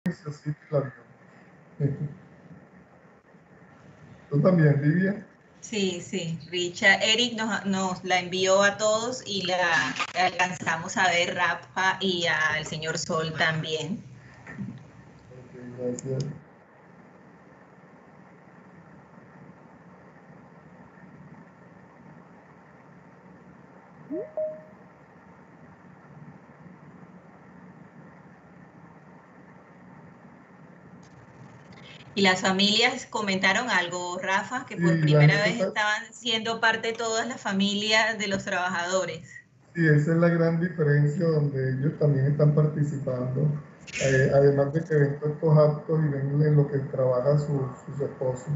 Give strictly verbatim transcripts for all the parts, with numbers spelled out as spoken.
sí, claro. Tú también, Livia. Sí, sí, Richard, Eric nos, nos la envió a todos y la alcanzamos a ver, Rafa y al señor Sol también. Ok, gracias. Y las familias comentaron algo, Rafa, que Sí, por la primera gente vez está, estaban siendo parte todas las familias de los trabajadores. sí, esa es la gran diferencia donde ellos también están participando. Eh, además de que ven todos estos actos y ven en lo que trabajan sus, sus esposos.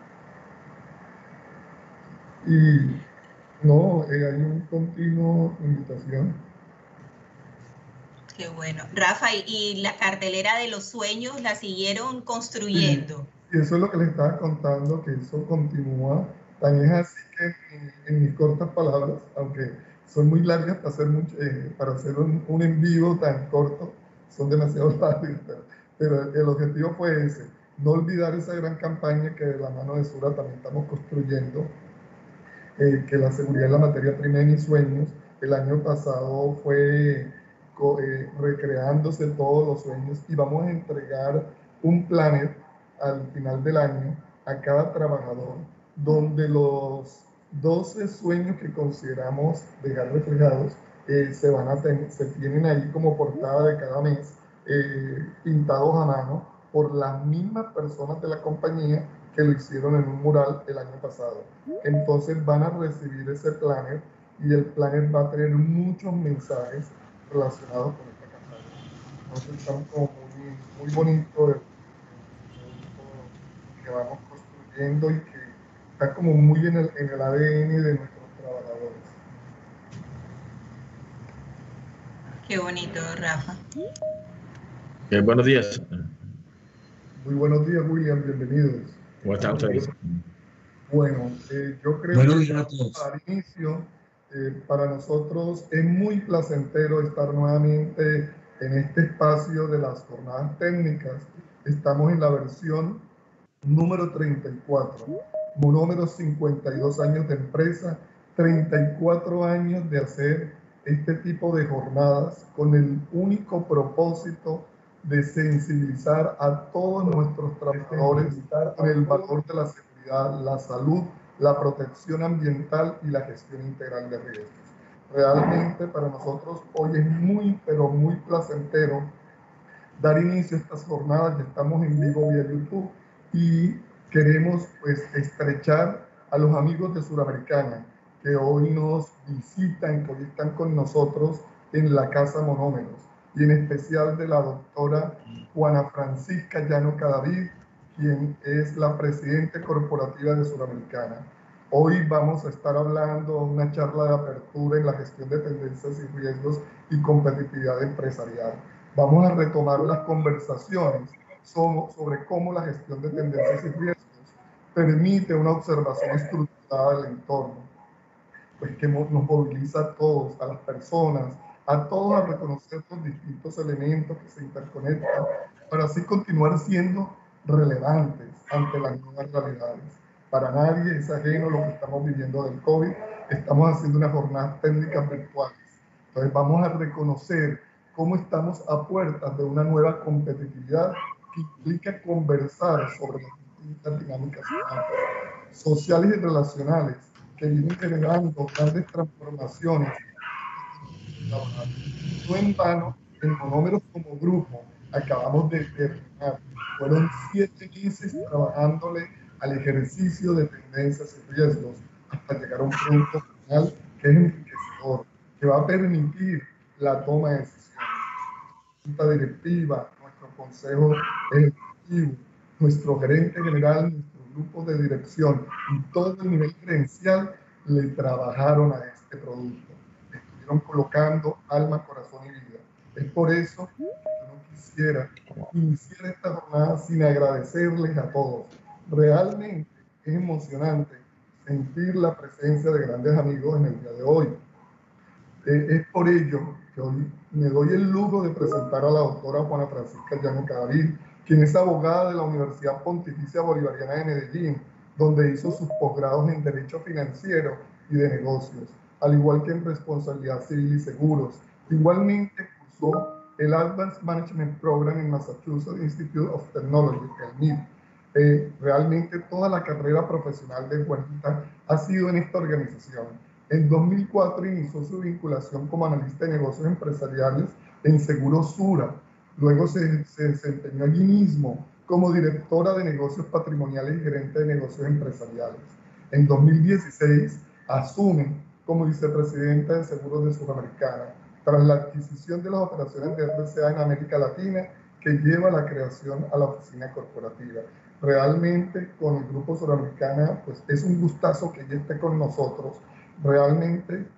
Y no, eh, hay un continuo invitación. Qué bueno. Rafa, ¿y, y la cartelera de los sueños la siguieron Sí, construyendo? y eso es lo que les estaba contando, que eso continúa. Tan es así que en, en mis cortas palabras, aunque son muy largas para hacer, mucho, eh, para hacer un, un en vivo tan corto, son demasiado largas, pero, pero el objetivo fue ese, no olvidar esa gran campaña que de la mano de Sura también estamos construyendo, eh, que la seguridad es la materia prima de mis sueños. El año pasado fue eh, recreándose todos los sueños y vamos a entregar un planner al final del año a cada trabajador, donde los doce sueños que consideramos dejar reflejados eh, se, van a ten, se tienen ahí como portada de cada mes, eh, pintados a mano por las mismas personas de la compañía que lo hicieron en un mural el año pasado. Entonces van a recibir ese planner y el planner va a tener muchos mensajes relacionados con esta campaña. Entonces estamos como muy, muy bonito el, el que vamos construyendo y que está como muy en el, en el A D N de nuestros trabajadores. Qué bonito, Rafa. Eh, buenos días. Muy buenos días, William, bienvenidos. ¿Cómo están ustedes? Bueno, eh, yo creo Buenos que días a todos. al inicio, eh, para nosotros es muy placentero estar nuevamente en este espacio de las jornadas técnicas. Estamos en la versión número treinta y cuatro, monómero cincuenta y dos años de empresa, treinta y cuatro años de hacer este tipo de jornadas con el único propósito de sensibilizar a todos nuestros trabajadores con el valor de la seguridad, la salud, la protección ambiental y la gestión integral de riesgos. Realmente para nosotros hoy es muy, pero muy placentero dar inicio a estas jornadas. Ya estamos en vivo vía YouTube y queremos pues estrechar a los amigos de Suramericana que hoy nos visitan, que hoy están con nosotros en la Casa Monómeros, y en especial de la doctora Juana Francisca Llano Cadavid, quien es la presidenta corporativa de Suramericana. Hoy vamos a estar hablando una charla de apertura en la gestión de tendencias y riesgos y competitividad empresarial. Vamos a retomar las conversaciones sobre cómo la gestión de tendencias y riesgos permite una observación estructurada del entorno, pues que nos moviliza a todos, a las personas, a todos a reconocer los distintos elementos que se interconectan para así continuar siendo relevantes ante las nuevas realidades. Para nadie es ajeno lo que estamos viviendo del COVID. Estamos haciendo unas jornadas técnicas virtuales. Entonces vamos a reconocer cómo estamos a puertas de una nueva competitividad que implica conversar sobre las distintas dinámicas humanas, sociales y relacionales que vienen generando grandes transformaciones. No en vano, en Monómeros como grupo acabamos de terminar. Fueron siete meses trabajándole al ejercicio de tendencias y riesgos hasta llegar a un producto final que es enriquecedor, que va a permitir la toma de decisiones. Junta directiva, nuestro consejo ejecutivo, nuestro gerente general, nuestro grupo de dirección y todo el nivel gerencial le trabajaron a este producto. Estuvieron colocando alma, corazón y vida. Es por eso que yo no quisiera iniciar esta jornada sin agradecerles a todos. Realmente es emocionante sentir la presencia de grandes amigos en el día de hoy. Eh, es por ello que hoy me doy el lujo de presentar a la doctora Juana Francisca Llano Cadavid, quien es abogada de la Universidad Pontificia Bolivariana de Medellín, donde hizo sus posgrados en Derecho Financiero y de Negocios, al igual que en Responsabilidad Civil y Seguros. Igualmente cursó el Advanced Management Program en Massachusetts Institute of Technology, el M I T. Eh, realmente toda la carrera profesional de Juanita ha sido en esta organización. En dos mil cuatro inició su vinculación como analista de negocios empresariales en Seguros Sura. Luego se, se desempeñó allí mismo como directora de negocios patrimoniales y gerente de negocios empresariales. En dos mil dieciséis asume como vicepresidenta de Seguros de Sudamericana, tras la adquisición de las operaciones de R C A en América Latina, que lleva la creación a la oficina corporativa. Realmente con el Grupo Sudamericana, pues es un gustazo que ella esté con nosotros. Realmente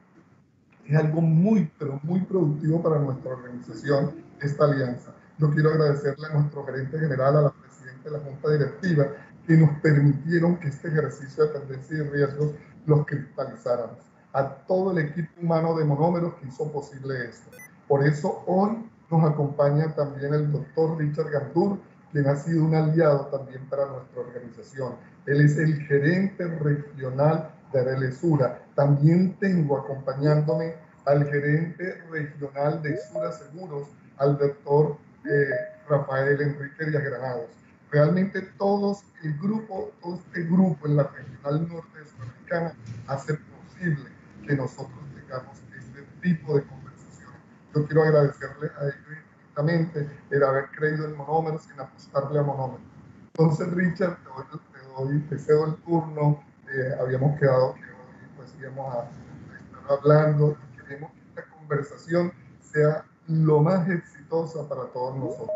es algo muy, pero muy productivo para nuestra organización, esta alianza. Yo quiero agradecerle a nuestro gerente general, a la presidenta de la Junta Directiva, que nos permitieron que este ejercicio de tendencia y riesgos los cristalizáramos. A todo el equipo humano de Monómeros que hizo posible esto. Por eso hoy nos acompaña también el doctor Richard Gantur, quien ha sido un aliado también para nuestra organización. Él es el gerente regional de Arelesura. También tengo acompañándome al gerente regional de Sura Seguros, al doctor eh, Rafael Enrique Díaz Granados. Realmente todos el grupo, todo este grupo en la regional norte de Sudamericana hace posible que nosotros tengamos este tipo de conversaciones. Yo quiero agradecerle a ellos infinitamente el haber creído en Monómeros sin apostarle a Monómeros. Entonces, Richard, te, doy, te, doy, te cedo el turno. Eh, habíamos quedado que hoy pues íbamos a, a estar hablando y queremos que esta conversación sea lo más exitosa para todos nosotros.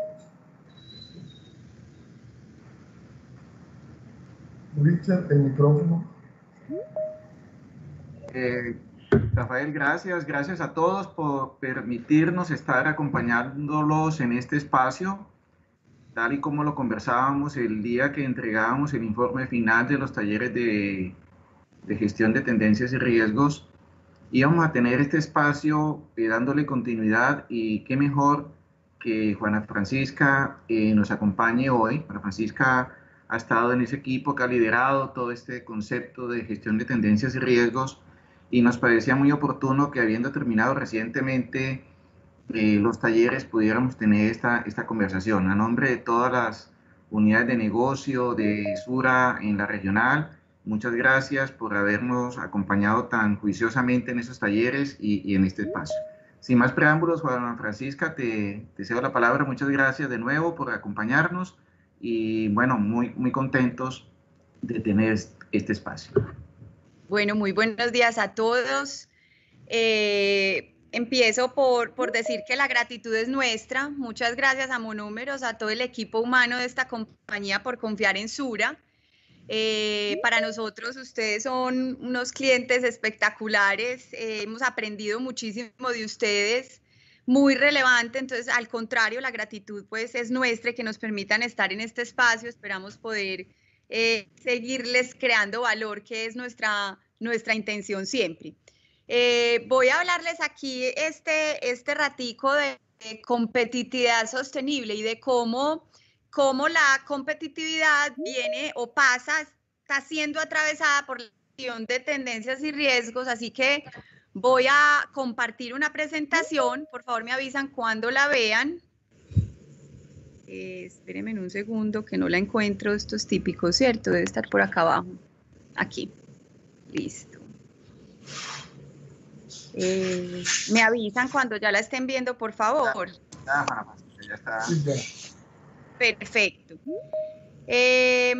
Richard, el micrófono. Eh, Rafael, gracias, gracias a todos por permitirnos estar acompañándolos en este espacio, tal y como lo conversábamos el día que entregábamos el informe final de los talleres de, de gestión de tendencias y riesgos. Íbamos a tener este espacio eh, dándole continuidad, y qué mejor que Juana Francisca eh, nos acompañe hoy. Juana Francisca ha estado en ese equipo que ha liderado todo este concepto de gestión de tendencias y riesgos, y nos parecía muy oportuno que, habiendo terminado recientemente eh, los talleres, pudiéramos tener esta, esta conversación. A nombre de todas las unidades de negocio de Sura en la regional, muchas gracias por habernos acompañado tan juiciosamente en esos talleres y, y en este espacio. Sin más preámbulos, Juana Francisca, te, te cedo la palabra. Muchas gracias de nuevo por acompañarnos y, bueno, muy, muy contentos de tener este espacio. Bueno, muy buenos días a todos. Eh, empiezo por, por decir que la gratitud es nuestra. Muchas gracias a Monómeros, a todo el equipo humano de esta compañía por confiar en Sura. Eh, para nosotros ustedes son unos clientes espectaculares, eh, hemos aprendido muchísimo de ustedes, muy relevante. Entonces, al contrario, la gratitud pues es nuestra y que nos permitan estar en este espacio. Esperamos poder eh, seguirles creando valor, que es nuestra, nuestra intención siempre. Eh, voy a hablarles aquí este, este ratico de, de competitividad sostenible y de cómo cómo la competitividad viene o pasa, está siendo atravesada por la gestión de tendencias y riesgos. Así que voy a compartir una presentación. Por favor, me avisan cuando la vean. Eh, espérenme un segundo que no la encuentro. Esto es típico, ¿cierto? Debe estar por acá abajo. Aquí. Listo. Eh, me avisan cuando ya la estén viendo, por favor. Ya, ya está. Perfecto. Eh,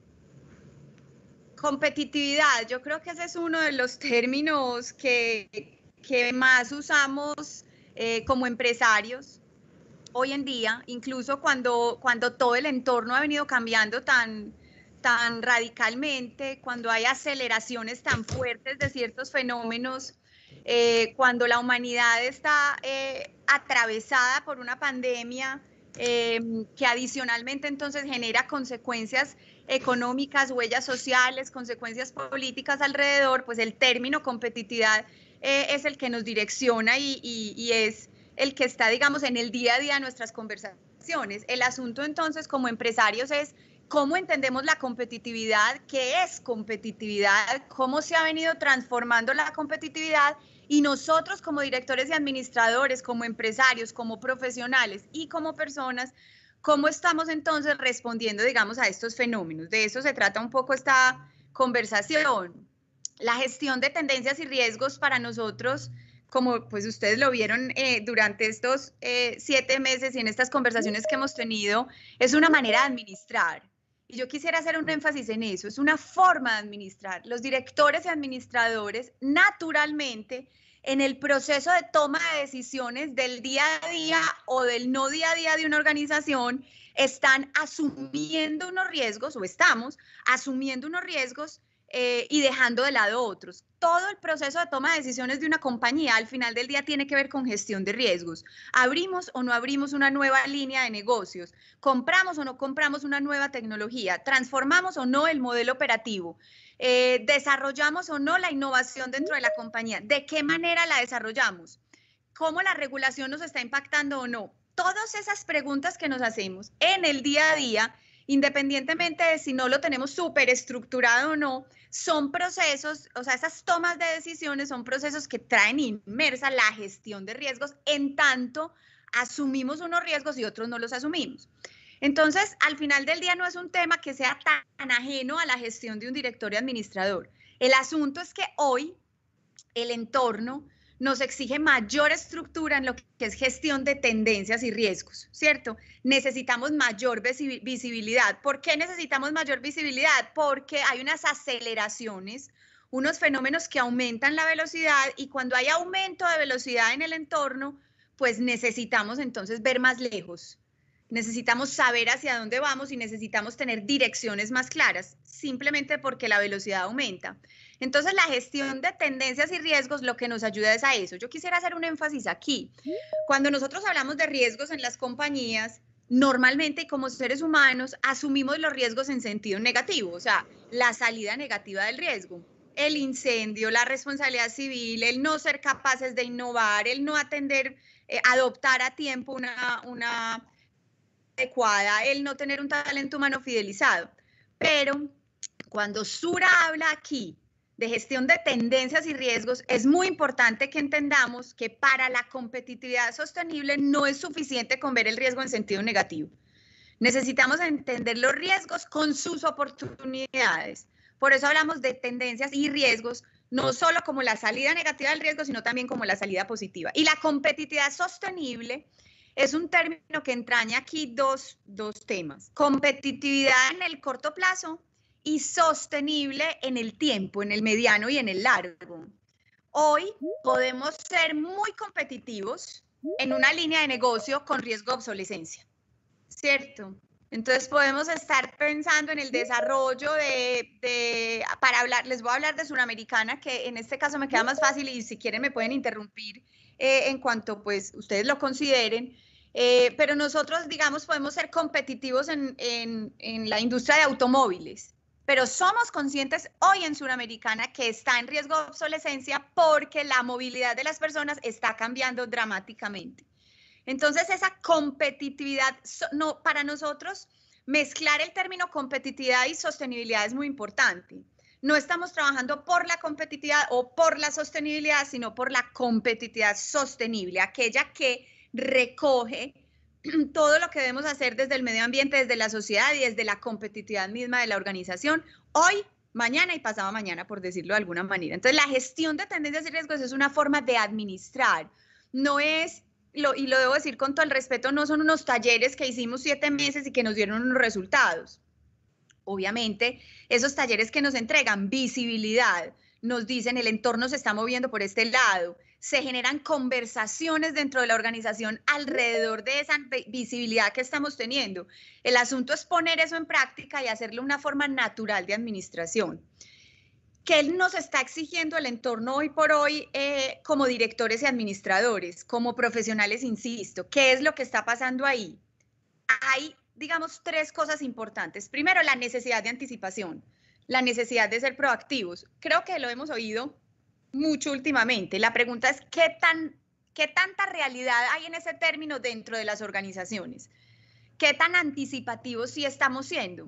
competitividad, yo creo que ese es uno de los términos que, que más usamos eh, como empresarios hoy en día, incluso cuando, cuando todo el entorno ha venido cambiando tan, tan radicalmente, cuando hay aceleraciones tan fuertes de ciertos fenómenos, eh, cuando la humanidad está eh, atravesada por una pandemia, Eh, que adicionalmente entonces genera consecuencias económicas, huellas sociales, consecuencias políticas alrededor, pues el término competitividad eh, es el que nos direcciona y, y, y es el que está, digamos, en el día a día de nuestras conversaciones. El asunto entonces como empresarios es cómo entendemos la competitividad, qué es competitividad, cómo se ha venido transformando la competitividad y nosotros como directores y administradores, como empresarios, como profesionales y como personas, cómo estamos entonces respondiendo, digamos, a estos fenómenos. De eso se trata un poco esta conversación. La gestión de tendencias y riesgos para nosotros, como pues ustedes lo vieron eh, durante estos eh, siete meses y en estas conversaciones que hemos tenido, es una manera de administrar. Y yo quisiera hacer un énfasis en eso, es una forma de administrar. Los directores y administradores, naturalmente, en el proceso de toma de decisiones del día a día o del no día a día de una organización, están asumiendo unos riesgos, o estamos asumiendo unos riesgos eh, y dejando de lado otros. Todo el proceso de toma de decisiones de una compañía al final del día tiene que ver con gestión de riesgos. ¿Abrimos o no abrimos una nueva línea de negocios? ¿Compramos o no compramos una nueva tecnología? ¿Transformamos o no el modelo operativo? Eh, ¿Desarrollamos o no la innovación dentro de la compañía? ¿De qué manera la desarrollamos? ¿Cómo la regulación nos está impactando o no? Todas esas preguntas que nos hacemos en el día a día, independientemente de si no lo tenemos súper estructurado o no, son procesos, o sea, esas tomas de decisiones son procesos que traen inmersa la gestión de riesgos, en tanto asumimos unos riesgos y otros no los asumimos. Entonces, al final del día no es un tema que sea tan ajeno a la gestión de un director y administrador. El asunto es que hoy el entorno nos exige mayor estructura en lo que es gestión de tendencias y riesgos, ¿cierto? Necesitamos mayor visibilidad. ¿Por qué necesitamos mayor visibilidad? Porque hay unas aceleraciones, unos fenómenos que aumentan la velocidad y cuando hay aumento de velocidad en el entorno, pues necesitamos entonces ver más lejos. Necesitamos saber hacia dónde vamos y necesitamos tener direcciones más claras, simplemente porque la velocidad aumenta. Entonces, la gestión de tendencias y riesgos lo que nos ayuda es a eso. Yo quisiera hacer un énfasis aquí. Cuando nosotros hablamos de riesgos en las compañías, normalmente como seres humanos asumimos los riesgos en sentido negativo, o sea, la salida negativa del riesgo. El incendio, la responsabilidad civil, el no ser capaces de innovar, el no atender, eh, adoptar a tiempo una... una adecuada, el no tener un talento humano fidelizado. Pero cuando Sura habla aquí de gestión de tendencias y riesgos, es muy importante que entendamos que para la competitividad sostenible no es suficiente con ver el riesgo en sentido negativo. Necesitamos entender los riesgos con sus oportunidades. Por eso hablamos de tendencias y riesgos, no solo como la salida negativa del riesgo, sino también como la salida positiva. Y la competitividad sostenible es un término que entraña aquí dos, dos temas. Competitividad en el corto plazo y sostenible en el tiempo, en el mediano y en el largo. Hoy podemos ser muy competitivos en una línea de negocio con riesgo de obsolescencia, ¿cierto? Entonces podemos estar pensando en el desarrollo de, de, para hablar, les voy a hablar de Suramericana, que en este caso me queda más fácil y si quieren me pueden interrumpir eh, en cuanto pues ustedes lo consideren, eh, pero nosotros digamos podemos ser competitivos en, en, en la industria de automóviles, pero somos conscientes hoy en Suramericana que está en riesgo de obsolescencia porque la movilidad de las personas está cambiando dramáticamente. Entonces, esa competitividad, no, para nosotros, mezclar el término competitividad y sostenibilidad es muy importante. No estamos trabajando por la competitividad o por la sostenibilidad, sino por la competitividad sostenible, aquella que recoge todo lo que debemos hacer desde el medio ambiente, desde la sociedad y desde la competitividad misma de la organización, hoy, mañana y pasado mañana, por decirlo de alguna manera. Entonces, la gestión de tendencias y riesgos es una forma de administrar, no es... Lo, y lo debo decir con todo el respeto, no son unos talleres que hicimos siete meses y que nos dieron unos resultados. Obviamente, esos talleres que nos entregan visibilidad, nos dicen el entorno se está moviendo por este lado, se generan conversaciones dentro de la organización alrededor de esa visibilidad que estamos teniendo. El asunto es poner eso en práctica y hacerlo una forma natural de administración. ¿Qué nos está exigiendo el entorno hoy por hoy eh, como directores y administradores, como profesionales, insisto? ¿Qué es lo que está pasando ahí? Hay, digamos, tres cosas importantes. Primero, la necesidad de anticipación, la necesidad de ser proactivos. Creo que lo hemos oído mucho últimamente. La pregunta es, ¿qué, tan, ¿qué tanta realidad hay en ese término dentro de las organizaciones? ¿Qué tan anticipativos sí estamos siendo?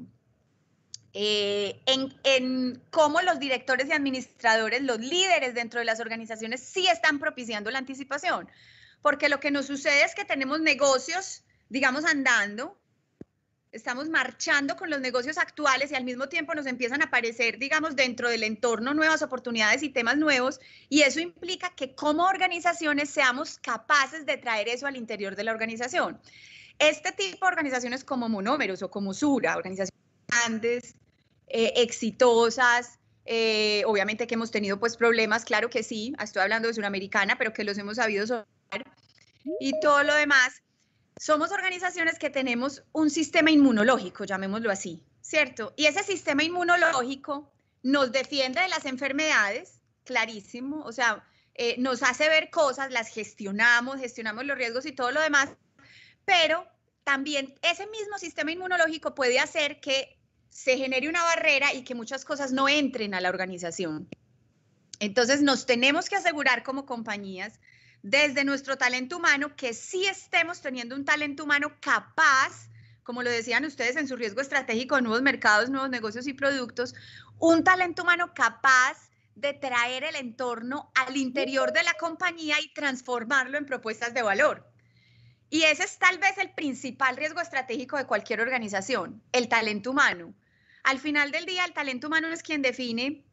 Eh, en, en cómo los directores y administradores, los líderes dentro de las organizaciones sí están propiciando la anticipación. Porque lo que nos sucede es que tenemos negocios, digamos, andando, estamos marchando con los negocios actuales y al mismo tiempo nos empiezan a aparecer, digamos, dentro del entorno nuevas oportunidades y temas nuevos, y eso implica que como organizaciones seamos capaces de traer eso al interior de la organización. Este tipo de organizaciones como Monómeros o como Sura, organizaciones grandes, eh, exitosas, eh, obviamente que hemos tenido pues problemas, claro que sí, estoy hablando de Suramericana, pero que los hemos sabido solventar y todo lo demás. Somos organizaciones que tenemos un sistema inmunológico, llamémoslo así, ¿cierto? Y ese sistema inmunológico nos defiende de las enfermedades, clarísimo, o sea, eh, nos hace ver cosas, las gestionamos, gestionamos los riesgos y todo lo demás, pero también ese mismo sistema inmunológico puede hacer que se genere una barrera y que muchas cosas no entren a la organización. Entonces nos tenemos que asegurar como compañías, desde nuestro talento humano, que sí estemos teniendo un talento humano capaz, como lo decían ustedes en su riesgo estratégico de nuevos mercados, nuevos negocios y productos, un talento humano capaz de traer el entorno al interior de la compañía y transformarlo en propuestas de valor. Y ese es tal vez el principal riesgo estratégico de cualquier organización, el talento humano. Al final del día, el talento humano es quien define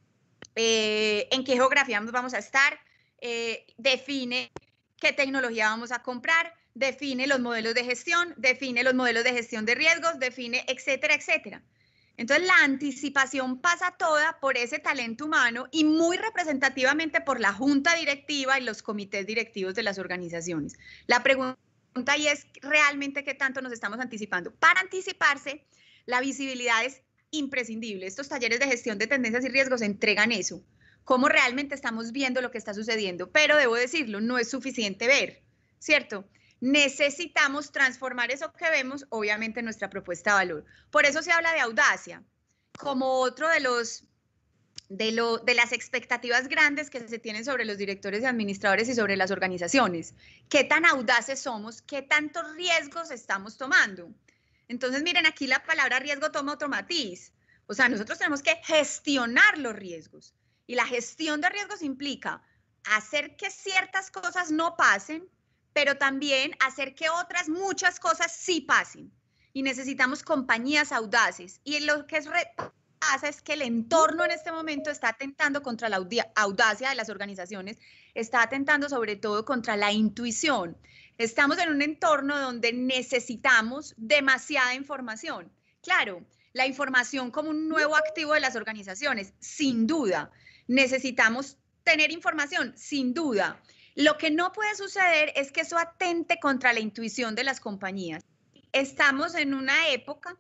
eh, en qué geografía vamos a estar, Eh, define qué tecnología vamos a comprar, define los modelos de gestión, define los modelos de gestión de riesgos, define etcétera, etcétera. Entonces la anticipación pasa toda por ese talento humano y muy representativamente por la junta directiva y los comités directivos de las organizaciones. La pregunta ahí es realmente qué tanto nos estamos anticipando. Para anticiparse, la visibilidad es imprescindible. Estos talleres de gestión de tendencias y riesgos entregan eso. Cómo realmente estamos viendo lo que está sucediendo, pero debo decirlo, no es suficiente ver, ¿cierto? Necesitamos transformar eso que vemos, obviamente, en nuestra propuesta de valor. Por eso se habla de audacia, como otro de, los, de, lo, de las expectativas grandes que se tienen sobre los directores y administradores y sobre las organizaciones. ¿Qué tan audaces somos? ¿Qué tantos riesgos estamos tomando? Entonces, miren, aquí la palabra riesgo toma otro matiz. O sea, nosotros tenemos que gestionar los riesgos. Y la gestión de riesgos implica hacer que ciertas cosas no pasen, pero también hacer que otras muchas cosas sí pasen. Y necesitamos compañías audaces. Y lo que es pasa es que el entorno en este momento está atentando contra la audacia de las organizaciones, está atentando sobre todo contra la intuición. Estamos en un entorno donde necesitamos demasiada información. Claro, la información como un nuevo activo de las organizaciones, sin duda. Necesitamos tener información, sin duda. Lo que no puede suceder es que eso atente contra la intuición de las compañías. Estamos en una época,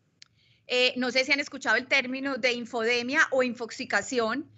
eh, no sé si han escuchado el término de infodemia o infoxicación,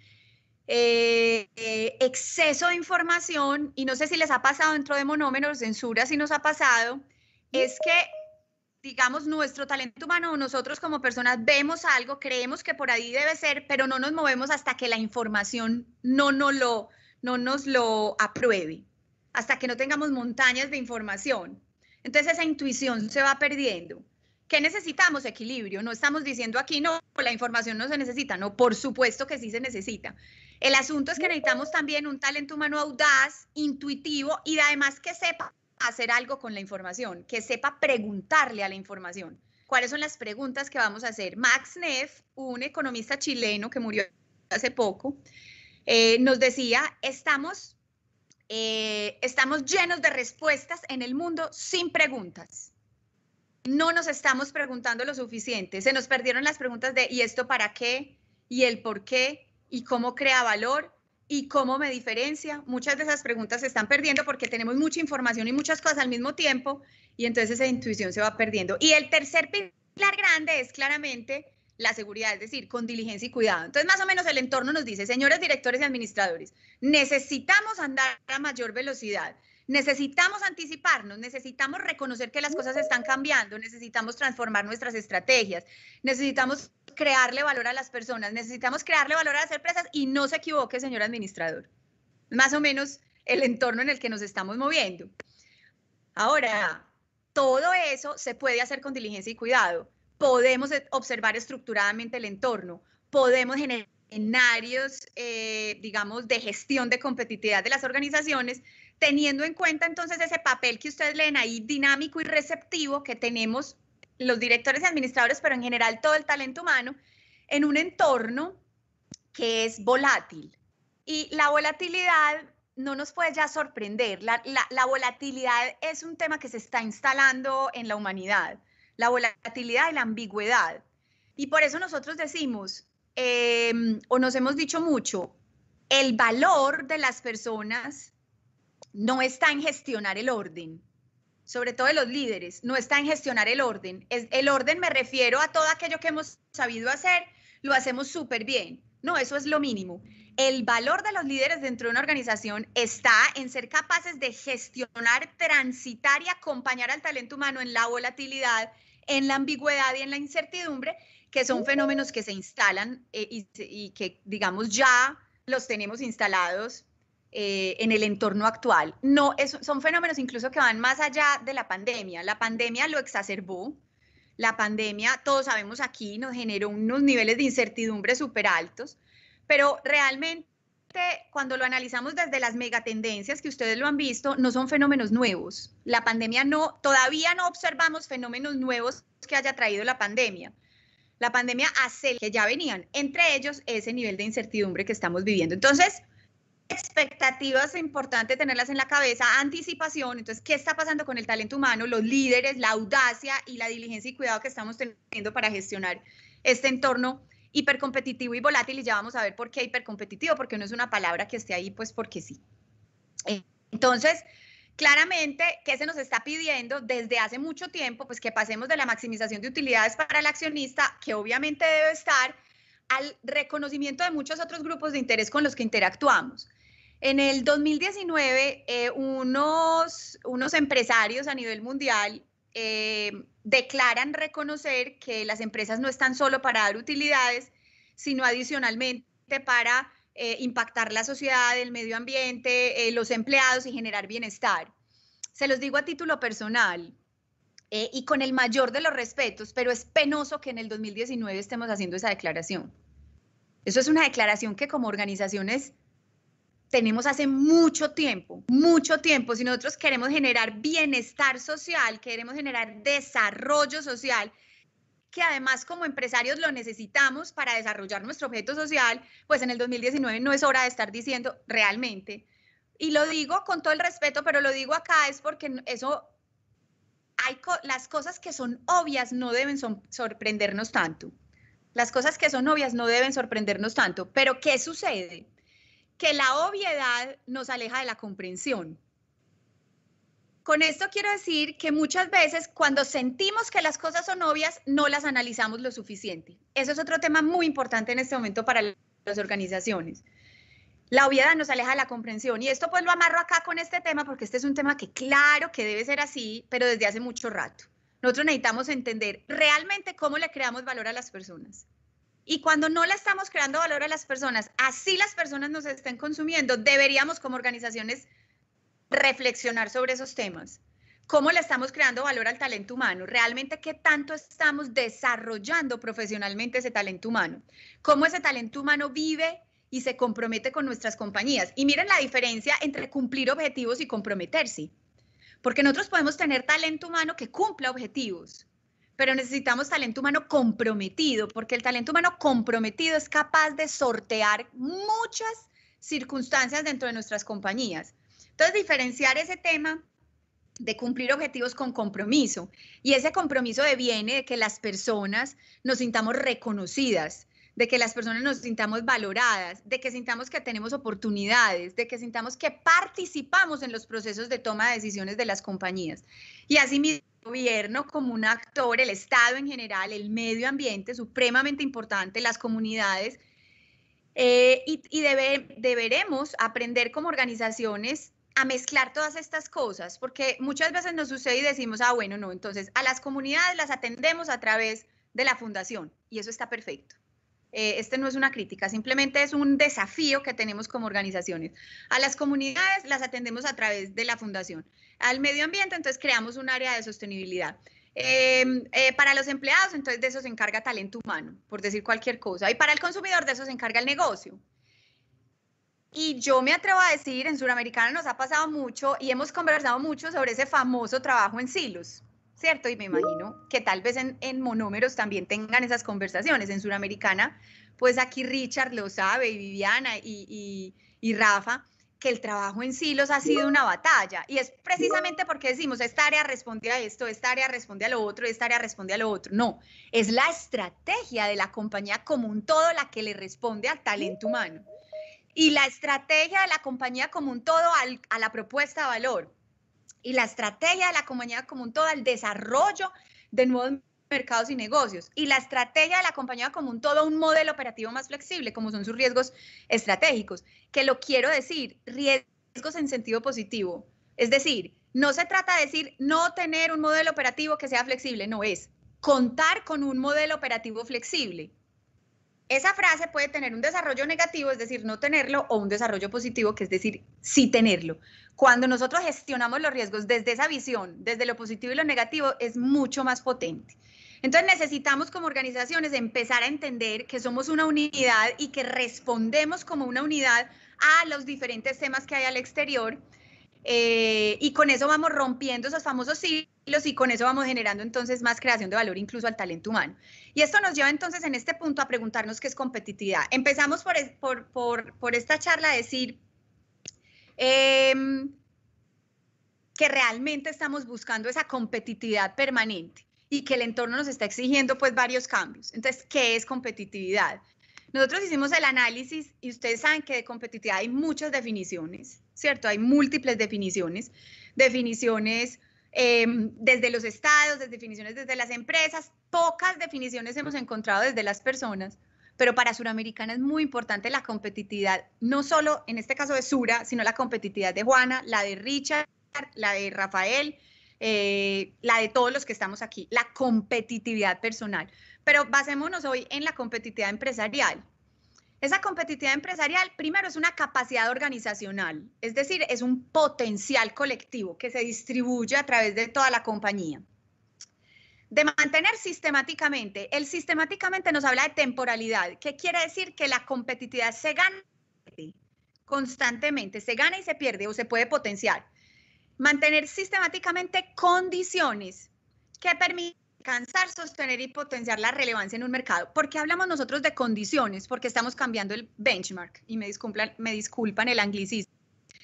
eh, eh, exceso de información, y no sé si les ha pasado dentro de Monómeros, censura si nos ha pasado, es que digamos, nuestro talento humano o nosotros como personas vemos algo, creemos que por ahí debe ser, pero no nos movemos hasta que la información no nos lo, no nos lo apruebe, hasta que no tengamos montañas de información. Entonces esa intuición se va perdiendo. ¿Qué necesitamos? Equilibrio. No estamos diciendo aquí, no, la información no se necesita. No, por supuesto que sí se necesita. El asunto es que necesitamos también un talento humano audaz, intuitivo y además que sepa hacer algo con la información, que sepa preguntarle a la información. ¿Cuáles son las preguntas que vamos a hacer? Max Neff, un economista chileno que murió hace poco, eh, nos decía, estamos, eh, estamos llenos de respuestas en el mundo sin preguntas. No nos estamos preguntando lo suficiente. Se nos perdieron las preguntas de ¿y esto para qué? ¿Y el por qué? ¿Y cómo crea valor? ¿Y cómo me diferencia? Muchas de esas preguntas se están perdiendo porque tenemos mucha información y muchas cosas al mismo tiempo y entonces esa intuición se va perdiendo. Y el tercer pilar grande es claramente la seguridad, es decir, con diligencia y cuidado. Entonces, más o menos el entorno nos dice, señores directores y administradores, necesitamos andar a mayor velocidad, necesitamos anticiparnos, necesitamos reconocer que las cosas están cambiando, necesitamos transformar nuestras estrategias, necesitamos crearle valor a las personas, necesitamos crearle valor a las empresas y no se equivoque, señor administrador. Más o menos el entorno en el que nos estamos moviendo. Ahora, todo eso se puede hacer con diligencia y cuidado. Podemos observar estructuradamente el entorno, podemos generar escenarios, eh, digamos, de gestión de competitividad de las organizaciones, teniendo en cuenta entonces ese papel que ustedes leen ahí, dinámico y receptivo, que tenemos los directores y administradores, pero en general todo el talento humano, en un entorno que es volátil. Y la volatilidad no nos puede ya sorprender. La, la, la volatilidad es un tema que se está instalando en la humanidad. La volatilidad y la ambigüedad. Y por eso nosotros decimos, eh, o nos hemos dicho mucho, el valor de las personas no está en gestionar el orden, sobre todo de los líderes, no está en gestionar el orden. Es, el orden me refiero a todo aquello que hemos sabido hacer, lo hacemos súper bien. No, eso es lo mínimo. El valor de los líderes dentro de una organización está en ser capaces de gestionar, transitar y acompañar al talento humano en la volatilidad, en la ambigüedad y en la incertidumbre, que son fenómenos que se instalan eh, y, y que, digamos, ya los tenemos instalados eh, en el entorno actual. No, es, son fenómenos incluso que van más allá de la pandemia. La pandemia lo exacerbó. La pandemia, todos sabemos aquí, nos generó unos niveles de incertidumbre súper altos, pero realmente cuando lo analizamos desde las megatendencias que ustedes lo han visto, no son fenómenos nuevos. La pandemia no, todavía no observamos fenómenos nuevos que haya traído la pandemia. La pandemia hace que ya venían, entre ellos ese nivel de incertidumbre que estamos viviendo. Entonces, expectativas, es importante tenerlas en la cabeza, anticipación. Entonces, ¿qué está pasando con el talento humano, los líderes, la audacia y la diligencia y cuidado que estamos teniendo para gestionar este entorno hipercompetitivo y volátil? Y ya vamos a ver por qué hipercompetitivo, porque no es una palabra que esté ahí, pues porque sí. Entonces, claramente, ¿qué se nos está pidiendo desde hace mucho tiempo? Pues que pasemos de la maximización de utilidades para el accionista, que obviamente debe estar, al reconocimiento de muchos otros grupos de interés con los que interactuamos. En el dos mil diecinueve, eh, unos, unos empresarios a nivel mundial eh, declaran reconocer que las empresas no están solo para dar utilidades, sino adicionalmente para eh, impactar la sociedad, el medio ambiente, eh, los empleados y generar bienestar. Se los digo a título personal eh, y con el mayor de los respetos, pero es penoso que en el dos mil diecinueve estemos haciendo esa declaración. Eso es una declaración que como organizaciones tenemos hace mucho tiempo, mucho tiempo. Si nosotros queremos generar bienestar social, queremos generar desarrollo social, que además como empresarios lo necesitamos para desarrollar nuestro objeto social, pues en el dos mil diecinueve no es hora de estar diciendo realmente. Y lo digo con todo el respeto, pero lo digo acá es porque eso, hay co- las cosas que son obvias no deben son, sorprendernos tanto. Las cosas que son obvias no deben sorprendernos tanto. Pero ¿qué sucede? Que la obviedad nos aleja de la comprensión. Con esto quiero decir que muchas veces cuando sentimos que las cosas son obvias, no las analizamos lo suficiente. Eso es otro tema muy importante en este momento para las organizaciones. La obviedad nos aleja de la comprensión. Y esto pues lo amarro acá con este tema porque este es un tema que claro que debe ser así, pero desde hace mucho rato. Nosotros necesitamos entender realmente cómo le creamos valor a las personas. Y cuando no le estamos creando valor a las personas, así las personas nos estén consumiendo, deberíamos como organizaciones reflexionar sobre esos temas. ¿Cómo le estamos creando valor al talento humano? ¿Realmente qué tanto estamos desarrollando profesionalmente ese talento humano? ¿Cómo ese talento humano vive y se compromete con nuestras compañías? Y miren la diferencia entre cumplir objetivos y comprometerse. Porque nosotros podemos tener talento humano que cumpla objetivos, pero necesitamos talento humano comprometido, porque el talento humano comprometido es capaz de sortear muchas circunstancias dentro de nuestras compañías. Entonces, diferenciar ese tema de cumplir objetivos con compromiso. Y ese compromiso deviene de que las personas nos sintamos reconocidas, de que las personas nos sintamos valoradas, de que sintamos que tenemos oportunidades, de que sintamos que participamos en los procesos de toma de decisiones de las compañías. Y asimismo, el gobierno como un actor, el Estado en general, el medio ambiente, supremamente importante, las comunidades, eh, y, y debe, deberemos aprender como organizaciones a mezclar todas estas cosas, porque muchas veces nos sucede y decimos, ah, bueno, no, entonces a las comunidades las atendemos a través de la fundación, y eso está perfecto. Eh, este no es una crítica, simplemente es un desafío que tenemos como organizaciones. A las comunidades las atendemos a través de la fundación. Al medio ambiente, entonces creamos un área de sostenibilidad. Eh, eh, para los empleados, entonces de eso se encarga talento humano, por decir cualquier cosa. Y para el consumidor, de eso se encarga el negocio. Y yo me atrevo a decir, en Suramericana nos ha pasado mucho y hemos conversado mucho sobre ese famoso trabajo en silos, ¿cierto? Y me imagino que tal vez en, en monómeros también tengan esas conversaciones. En Suramericana, pues aquí Richard lo sabe, y Viviana y, y, y Rafa, que el trabajo en silos ha sido una batalla. Y es precisamente porque decimos, esta área responde a esto, esta área responde a lo otro, esta área responde a lo otro. No, es la estrategia de la compañía como un todo la que le responde al talento humano. Y la estrategia de la compañía como un todo al, a la propuesta de valor. Y la estrategia de la compañía como un todo al desarrollo de nuevos mercados y negocios. Y la estrategia de la compañía como un todo un modelo operativo más flexible, como son sus riesgos estratégicos. Que lo quiero decir, riesgos en sentido positivo. Es decir, no se trata de decir no tener un modelo operativo que sea flexible, no, es contar con un modelo operativo flexible. Esa frase puede tener un desarrollo negativo, es decir, no tenerlo, o un desarrollo positivo, que es decir, sí tenerlo. Cuando nosotros gestionamos los riesgos desde esa visión, desde lo positivo y lo negativo, es mucho más potente. Entonces necesitamos como organizaciones empezar a entender que somos una unidad y que respondemos como una unidad a los diferentes temas que hay al exterior. Eh, y con eso vamos rompiendo esos famosos hilos y con eso vamos generando entonces más creación de valor incluso al talento humano. Y esto nos lleva entonces en este punto a preguntarnos qué es competitividad. Empezamos por, por, por, por esta charla a decir eh, que realmente estamos buscando esa competitividad permanente y que el entorno nos está exigiendo pues varios cambios. Entonces, ¿qué es competitividad? Nosotros hicimos el análisis y ustedes saben que de competitividad hay muchas definiciones, ¿cierto? Hay múltiples definiciones, definiciones eh, desde los estados, desde definiciones desde las empresas, pocas definiciones hemos encontrado desde las personas, pero para Suramericana es muy importante la competitividad, no solo en este caso de Sura, sino la competitividad de Juana, la de Richard, la de Rafael, eh, la de todos los que estamos aquí, la competitividad personal. Pero basémonos hoy en la competitividad empresarial. Esa competitividad empresarial, primero, es una capacidad organizacional, es decir, es un potencial colectivo que se distribuye a través de toda la compañía. De mantener sistemáticamente, el sistemáticamente nos habla de temporalidad, que quiere decir que la competitividad se gana constantemente, se gana y se pierde o se puede potenciar. Mantener sistemáticamente condiciones que permiten alcanzar, sostener y potenciar la relevancia en un mercado. ¿Por qué hablamos nosotros de condiciones? Porque estamos cambiando el benchmark y me disculpan, me disculpan el anglicismo.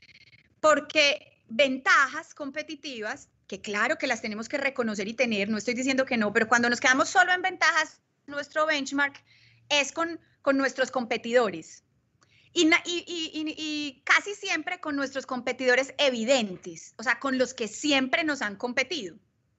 Porque ventajas competitivas, que claro que las tenemos que reconocer y tener, no estoy diciendo que no, pero cuando nos quedamos solo en ventajas, nuestro benchmark es con, con nuestros competidores. Y, y, y, y casi siempre con nuestros competidores evidentes, o sea, con los que siempre nos han competido.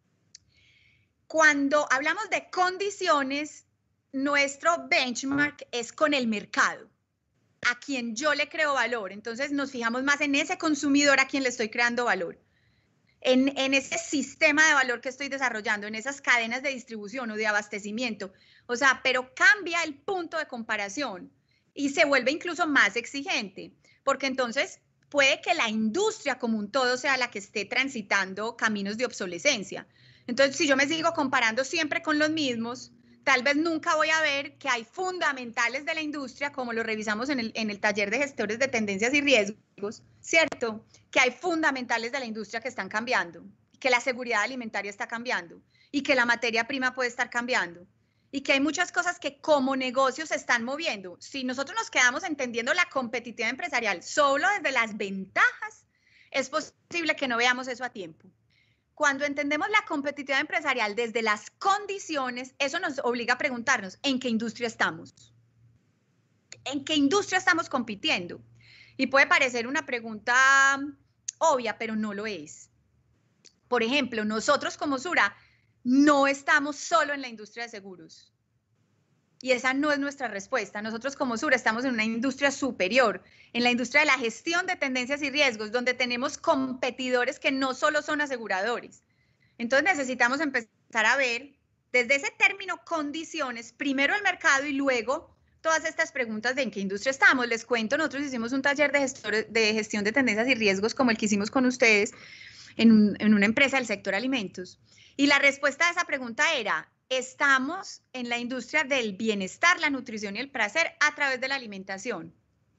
Cuando hablamos de condiciones, nuestro benchmark es con el mercado, a quien yo le creo valor. Entonces nos fijamos más en ese consumidor a quien le estoy creando valor, en, en ese sistema de valor que estoy desarrollando, en esas cadenas de distribución o de abastecimiento. O sea, pero cambia el punto de comparación y se vuelve incluso más exigente, porque entonces puede que la industria como un todo sea la que esté transitando caminos de obsolescencia. Entonces, si yo me sigo comparando siempre con los mismos, tal vez nunca voy a ver que hay fundamentales de la industria, como lo revisamos en el, en el taller de gestores de tendencias y riesgos, ¿cierto? Que hay fundamentales de la industria que están cambiando, que la seguridad alimentaria está cambiando y que la materia prima puede estar cambiando y que hay muchas cosas que como negocios se están moviendo. Si nosotros nos quedamos entendiendo la competitividad empresarial solo desde las ventajas, es posible que no veamos eso a tiempo. Cuando entendemos la competitividad empresarial desde las condiciones, eso nos obliga a preguntarnos en qué industria estamos. ¿En qué industria estamos compitiendo? Y puede parecer una pregunta obvia, pero no lo es. Por ejemplo, nosotros como Sura no estamos solo en la industria de seguros. Y esa no es nuestra respuesta. Nosotros como Sura estamos en una industria superior, en la industria de la gestión de tendencias y riesgos, donde tenemos competidores que no solo son aseguradores. Entonces necesitamos empezar a ver desde ese término condiciones, primero el mercado y luego todas estas preguntas de en qué industria estamos. Les cuento, nosotros hicimos un taller de, gestor, de gestión de tendencias y riesgos como el que hicimos con ustedes en, un, en una empresa del sector alimentos. Y la respuesta a esa pregunta era, estamos en la industria del bienestar, la nutrición y el placer a través de la alimentación.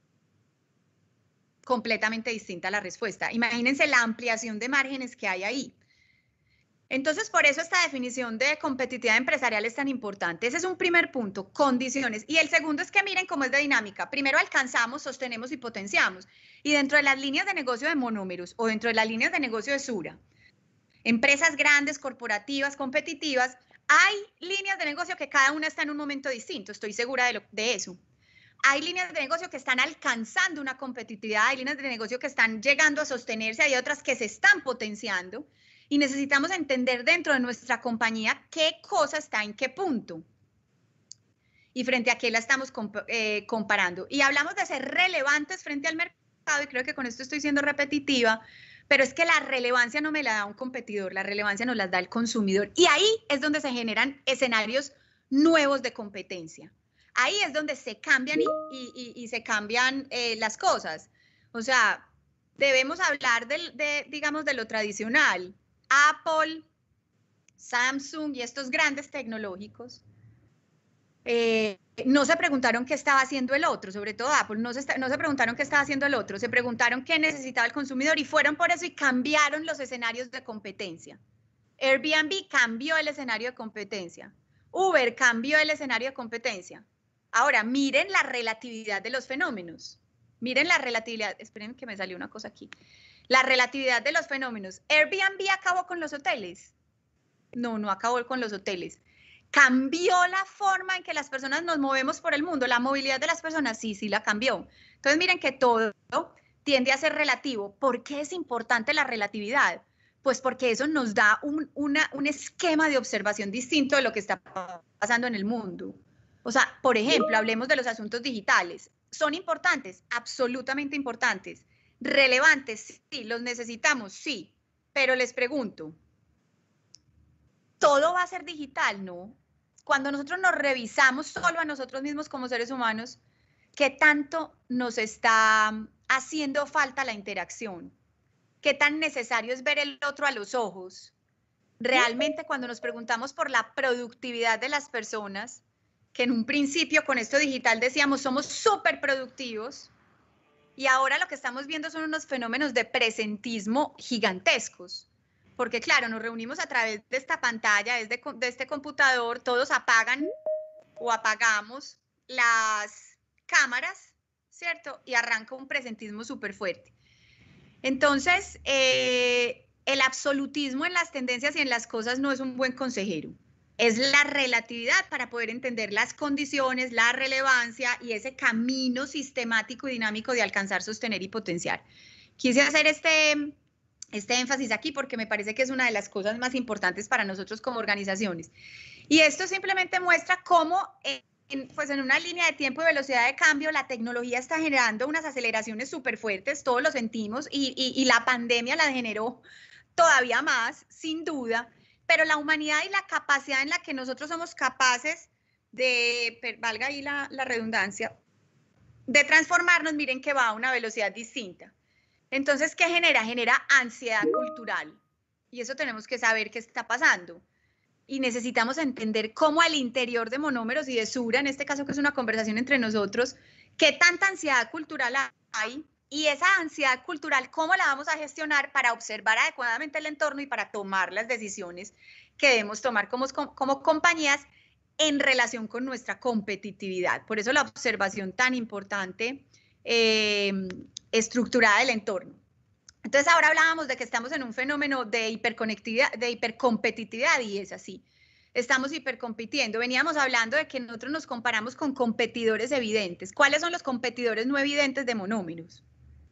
Completamente distinta la respuesta. Imagínense la ampliación de márgenes que hay ahí. Entonces, por eso esta definición de competitividad empresarial es tan importante. Ese es un primer punto, condiciones. Y el segundo es que miren cómo es de dinámica. Primero alcanzamos, sostenemos y potenciamos. Y dentro de las líneas de negocio de monómeros o dentro de las líneas de negocio de Sura, empresas grandes, corporativas, competitivas, hay líneas de negocio que cada una está en un momento distinto. Estoy segura de, lo, de eso. Hay líneas de negocio que están alcanzando una competitividad, hay líneas de negocio que están llegando a sostenerse, hay otras que se están potenciando. Y necesitamos entender dentro de nuestra compañía qué cosa está en qué punto y frente a qué la estamos comp eh, comparando. Y hablamos de ser relevantes frente al mercado y creo que con esto estoy siendo repetitiva, pero es que la relevancia no me la da un competidor, la relevancia nos la da el consumidor. Y ahí es donde se generan escenarios nuevos de competencia. Ahí es donde se cambian y, y, y, y se cambian eh, las cosas. O sea, debemos hablar de, de, digamos, de lo tradicional. Apple, Samsung y estos grandes tecnológicos eh, no se preguntaron qué estaba haciendo el otro, sobre todo Apple, no se, no se preguntaron qué estaba haciendo el otro, se preguntaron qué necesitaba el consumidor y fueron por eso y cambiaron los escenarios de competencia. Airbnb cambió el escenario de competencia, Uber cambió el escenario de competencia. Ahora, miren la relatividad de los fenómenos, miren la relatividad, esperen que me salió una cosa aquí. La relatividad de los fenómenos. ¿Airbnb acabó con los hoteles? No, no acabó con los hoteles. ¿Cambió la forma en que las personas nos movemos por el mundo? ¿La movilidad de las personas? Sí, sí la cambió. Entonces miren que todo tiende a ser relativo. ¿Por qué es importante la relatividad? Pues porque eso nos da un, una, un esquema de observación distinto de lo que está pasando en el mundo. O sea, por ejemplo, hablemos de los asuntos digitales. ¿Son importantes? Absolutamente importantes. ¿Relevantes? Sí. ¿Los necesitamos? Sí. Pero les pregunto, ¿todo va a ser digital? No. Cuando nosotros nos revisamos solo a nosotros mismos como seres humanos, ¿qué tanto nos está haciendo falta la interacción? ¿Qué tan necesario es ver el otro a los ojos? Realmente cuando nos preguntamos por la productividad de las personas, que en un principio con esto digital decíamos somos súper productivos, y ahora lo que estamos viendo son unos fenómenos de presentismo gigantescos. Porque claro, nos reunimos a través de esta pantalla, desde de este computador, todos apagan o apagamos las cámaras, ¿cierto? Y arranca un presentismo súper fuerte. Entonces, eh, el absolutismo en las tendencias y en las cosas no es un buen consejero. Es la relatividad para poder entender las condiciones, la relevancia y ese camino sistemático y dinámico de alcanzar, sostener y potenciar. Quise hacer este, este énfasis aquí porque me parece que es una de las cosas más importantes para nosotros como organizaciones. Y esto simplemente muestra cómo en, pues en una línea de tiempo y velocidad de cambio la tecnología está generando unas aceleraciones súper fuertes, todos lo sentimos, y, y, y la pandemia la generó todavía más, sin duda. Pero la humanidad y la capacidad en la que nosotros somos capaces de, valga ahí la, la redundancia, de transformarnos, miren que va a una velocidad distinta. Entonces, ¿qué genera? Genera ansiedad cultural. Y eso tenemos que saber qué está pasando. Y necesitamos entender cómo al interior de Monómeros y de Sura, en este caso que es una conversación entre nosotros, qué tanta ansiedad cultural hay. Y esa ansiedad cultural, ¿cómo la vamos a gestionar para observar adecuadamente el entorno y para tomar las decisiones que debemos tomar como, como compañías en relación con nuestra competitividad? Por eso la observación tan importante, eh, estructurada del entorno. Entonces ahora hablábamos de que estamos en un fenómeno de hiperconectividad, de hipercompetitividad, y es así. Estamos hipercompitiendo. Veníamos hablando de que nosotros nos comparamos con competidores evidentes. ¿Cuáles son los competidores no evidentes de Monómeros?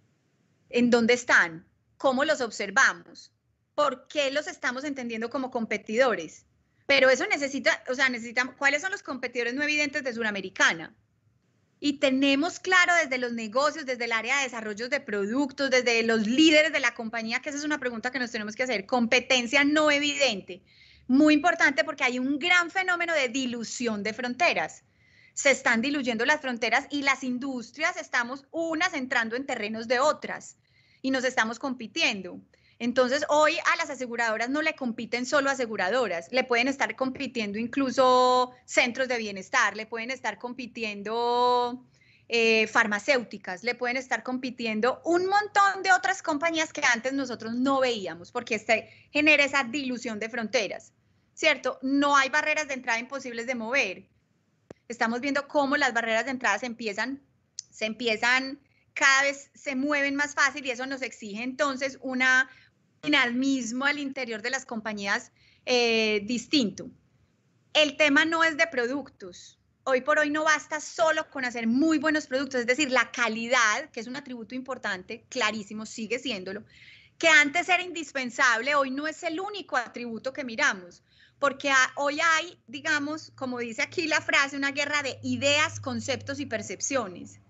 ¿En dónde están? ¿Cómo los observamos? ¿Por qué los estamos entendiendo como competidores? Pero eso necesita, o sea, necesitamos, ¿cuáles son los competidores no evidentes de Suramericana? Y tenemos claro desde los negocios, desde el área de desarrollo de productos, desde los líderes de la compañía, que esa es una pregunta que nos tenemos que hacer. Competencia no evidente. Muy importante porque hay un gran fenómeno de dilución de fronteras. Se están diluyendo las fronteras y las industrias estamos unas entrando en terrenos de otras y nos estamos compitiendo. Entonces, hoy a las aseguradoras no le compiten solo aseguradoras, le pueden estar compitiendo incluso centros de bienestar, le pueden estar compitiendo eh, farmacéuticas, le pueden estar compitiendo un montón de otras compañías que antes nosotros no veíamos, porque este genera esa dilución de fronteras, ¿cierto? No hay barreras de entrada imposibles de mover. Estamos viendo cómo las barreras de entrada se empiezan, se empiezan, cada vez se mueven más fácil y eso nos exige entonces una dinamismo al interior de las compañías eh, distinto. El tema no es de productos. Hoy por hoy no basta solo con hacer muy buenos productos, es decir, la calidad, que es un atributo importante, clarísimo, sigue siéndolo, que antes era indispensable, hoy no es el único atributo que miramos, porque a, hoy hay, digamos, como dice aquí la frase, una guerra de ideas, conceptos y percepciones.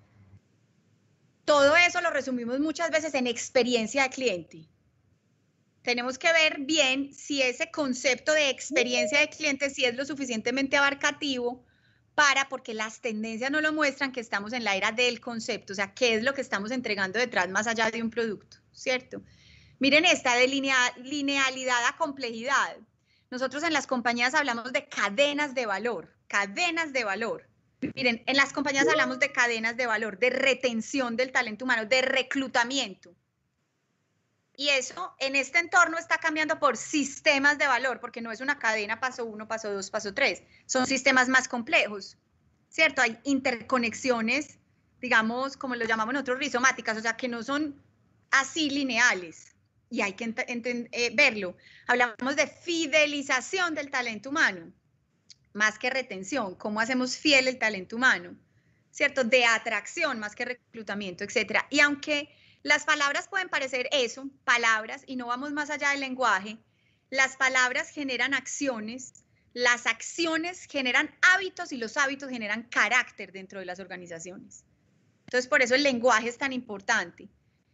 Todo eso lo resumimos muchas veces en experiencia de cliente. Tenemos que ver bien si ese concepto de experiencia de cliente si es lo suficientemente abarcativo para, porque las tendencias no lo muestran, que estamos en la era del concepto, o sea, qué es lo que estamos entregando detrás más allá de un producto, ¿cierto? Miren esta de linea, linealidad a complejidad. Nosotros en las compañías hablamos de cadenas de valor, cadenas de valor. Miren, en las compañías hablamos de cadenas de valor, de retención del talento humano, de reclutamiento. Y eso en este entorno está cambiando por sistemas de valor, porque no es una cadena paso uno, paso dos, paso tres. Son sistemas más complejos, ¿cierto? Hay interconexiones, digamos, como lo llamamos nosotros, rizomáticas, o sea, que no son así lineales. Y hay que eh, verlo. Hablamos de fidelización del talento humano, más que retención. ¿Cómo hacemos fiel el talento humano? ¿Cierto? De atracción, más que reclutamiento, etcétera. Y aunque las palabras pueden parecer eso, palabras, y no vamos más allá del lenguaje, las palabras generan acciones, las acciones generan hábitos y los hábitos generan carácter dentro de las organizaciones. Entonces, por eso el lenguaje es tan importante.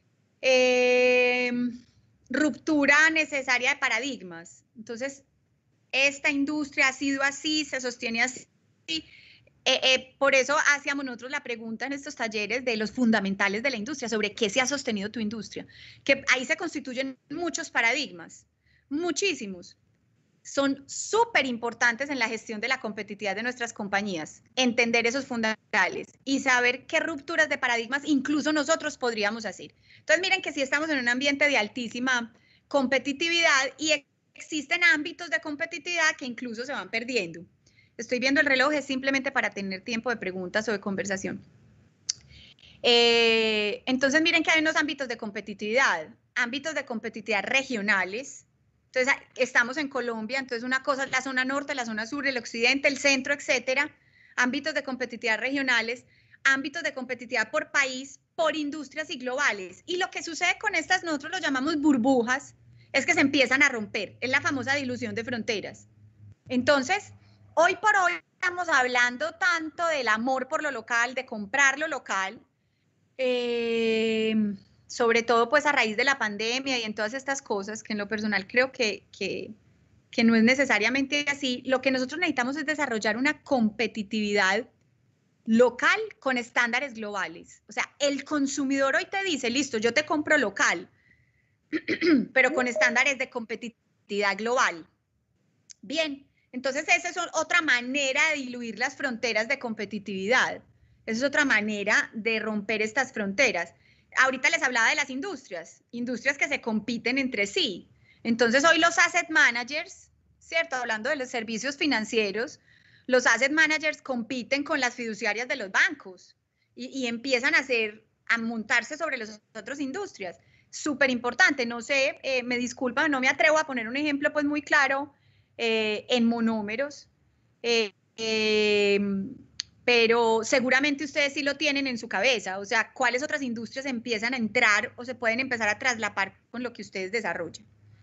Eh, ruptura necesaria de paradigmas. Entonces, esta industria ha sido así, se sostiene así. Eh, eh, por eso hacíamos nosotros la pregunta en estos talleres de los fundamentales de la industria, sobre qué se ha sostenido tu industria, que ahí se constituyen muchos paradigmas, muchísimos. Son súper importantes en la gestión de la competitividad de nuestras compañías, entender esos fundamentales y saber qué rupturas de paradigmas incluso nosotros podríamos hacer. Entonces miren que sí estamos en un ambiente de altísima competitividad y existen ámbitos de competitividad que incluso se van perdiendo. Estoy viendo el reloj, es simplemente para tener tiempo de preguntas o de conversación. Eh, entonces, miren que hay unos ámbitos de competitividad, ámbitos de competitividad regionales. Entonces, estamos en Colombia, entonces una cosa es la zona norte, la zona sur, el occidente, el centro, etcétera. Ámbitos de competitividad regionales, ámbitos de competitividad por país, por industrias y globales. Y lo que sucede con estas, nosotros lo llamamos burbujas, es que se empiezan a romper. Es la famosa dilución de fronteras. Entonces, hoy por hoy estamos hablando tanto del amor por lo local, de comprar lo local, eh, sobre todo pues a raíz de la pandemia y en todas estas cosas que en lo personal creo que, que, que no es necesariamente así. Lo que nosotros necesitamos es desarrollar una competitividad local con estándares globales. O sea, el consumidor hoy te dice, listo, yo te compro local, pero con estándares de competitividad global. Bien. Entonces, esa es otra manera de diluir las fronteras de competitividad. Esa es otra manera de romper estas fronteras. Ahorita les hablaba de las industrias, industrias que se compiten entre sí. Entonces, hoy los asset managers, ¿cierto? Hablando de los servicios financieros, los asset managers compiten con las fiduciarias de los bancos y, y empiezan a, hacer, a montarse sobre las otras industrias. Súper importante, no sé, eh, me disculpan, no me atrevo a poner un ejemplo pues muy claro, Eh, en monómeros, eh, eh, pero seguramente ustedes sí lo tienen en su cabeza, o sea, cuáles otras industrias empiezan a entrar o se pueden empezar a traslapar con lo que ustedes desarrollan.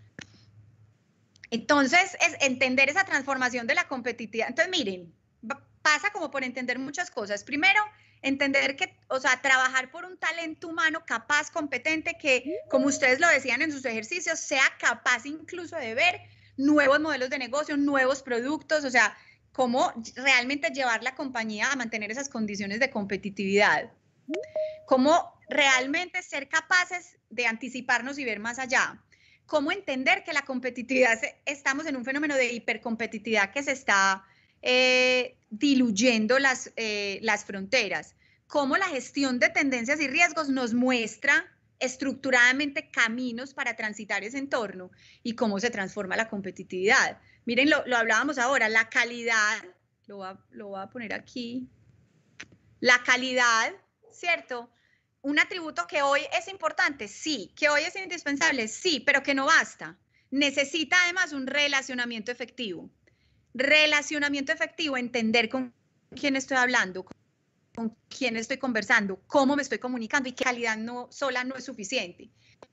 Entonces, es entender esa transformación de la competitividad. Entonces, miren, pasa como por entender muchas cosas. Primero, entender que, o sea, trabajar por un talento humano capaz, competente, que, como ustedes lo decían en sus ejercicios, sea capaz incluso de ver nuevos modelos de negocio, nuevos productos, o sea, cómo realmente llevar la compañía a mantener esas condiciones de competitividad. Cómo realmente ser capaces de anticiparnos y ver más allá. Cómo entender que la competitividad, estamos en un fenómeno de hipercompetitividad que se está eh, diluyendo las, eh, las fronteras. Cómo la gestión de tendencias y riesgos nos muestra estructuradamente caminos para transitar ese entorno y cómo se transforma la competitividad. Miren, lo, lo hablábamos ahora, la calidad, lo voy, a, lo voy a poner aquí, la calidad, ¿cierto? Un atributo que hoy es importante, sí, que hoy es indispensable, sí, pero que no basta. Necesita además un relacionamiento efectivo. Relacionamiento efectivo, entender con quién estoy hablando, con quién estoy conversando, cómo me estoy comunicando y que calidad no, sola no es suficiente.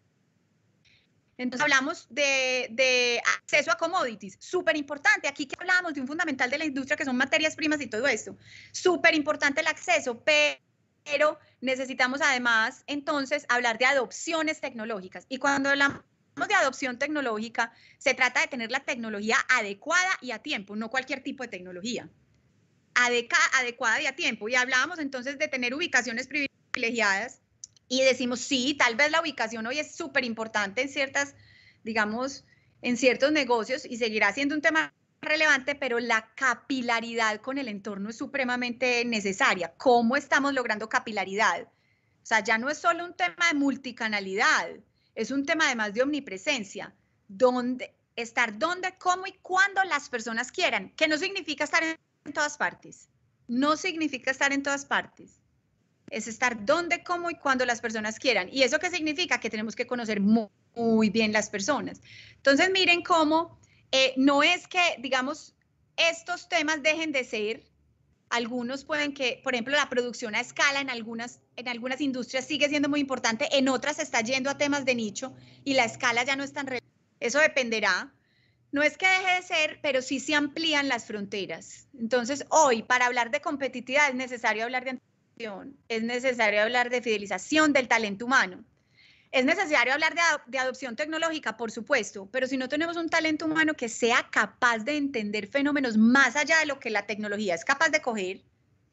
Entonces hablamos de, de acceso a commodities, súper importante. Aquí que hablábamos de un fundamental de la industria que son materias primas y todo esto. Súper importante el acceso, pero necesitamos además entonces hablar de adopciones tecnológicas. Y cuando hablamos de adopción tecnológica, se trata de tener la tecnología adecuada y a tiempo, no cualquier tipo de tecnología. Adeca, adecuada y a tiempo. Y hablábamos entonces de tener ubicaciones privilegiadas y decimos, sí, tal vez la ubicación hoy es súper importante en ciertas, digamos, en ciertos negocios y seguirá siendo un tema relevante, pero la capilaridad con el entorno es supremamente necesaria. ¿Cómo estamos logrando capilaridad? O sea, ya no es solo un tema de multicanalidad, es un tema además de omnipresencia, donde, estar donde, cómo y cuando las personas quieran, que no significa estar en en todas partes, no significa estar en todas partes, es estar donde, cómo y cuando las personas quieran. ¿Y eso qué significa? Que tenemos que conocer muy, muy bien las personas. Entonces miren cómo eh, no es que, digamos, estos temas dejen de ser, algunos pueden que, por ejemplo, la producción a escala en algunas, en algunas industrias sigue siendo muy importante, en otras se está yendo a temas de nicho y la escala ya no es tan relevante. Eso dependerá. No es que deje de ser, pero sí se amplían las fronteras. Entonces, hoy, para hablar de competitividad, es necesario hablar de anticipación, es necesario hablar de fidelización del talento humano. Es necesario hablar de, ado de adopción tecnológica, por supuesto, pero si no tenemos un talento humano que sea capaz de entender fenómenos más allá de lo que la tecnología es capaz de coger,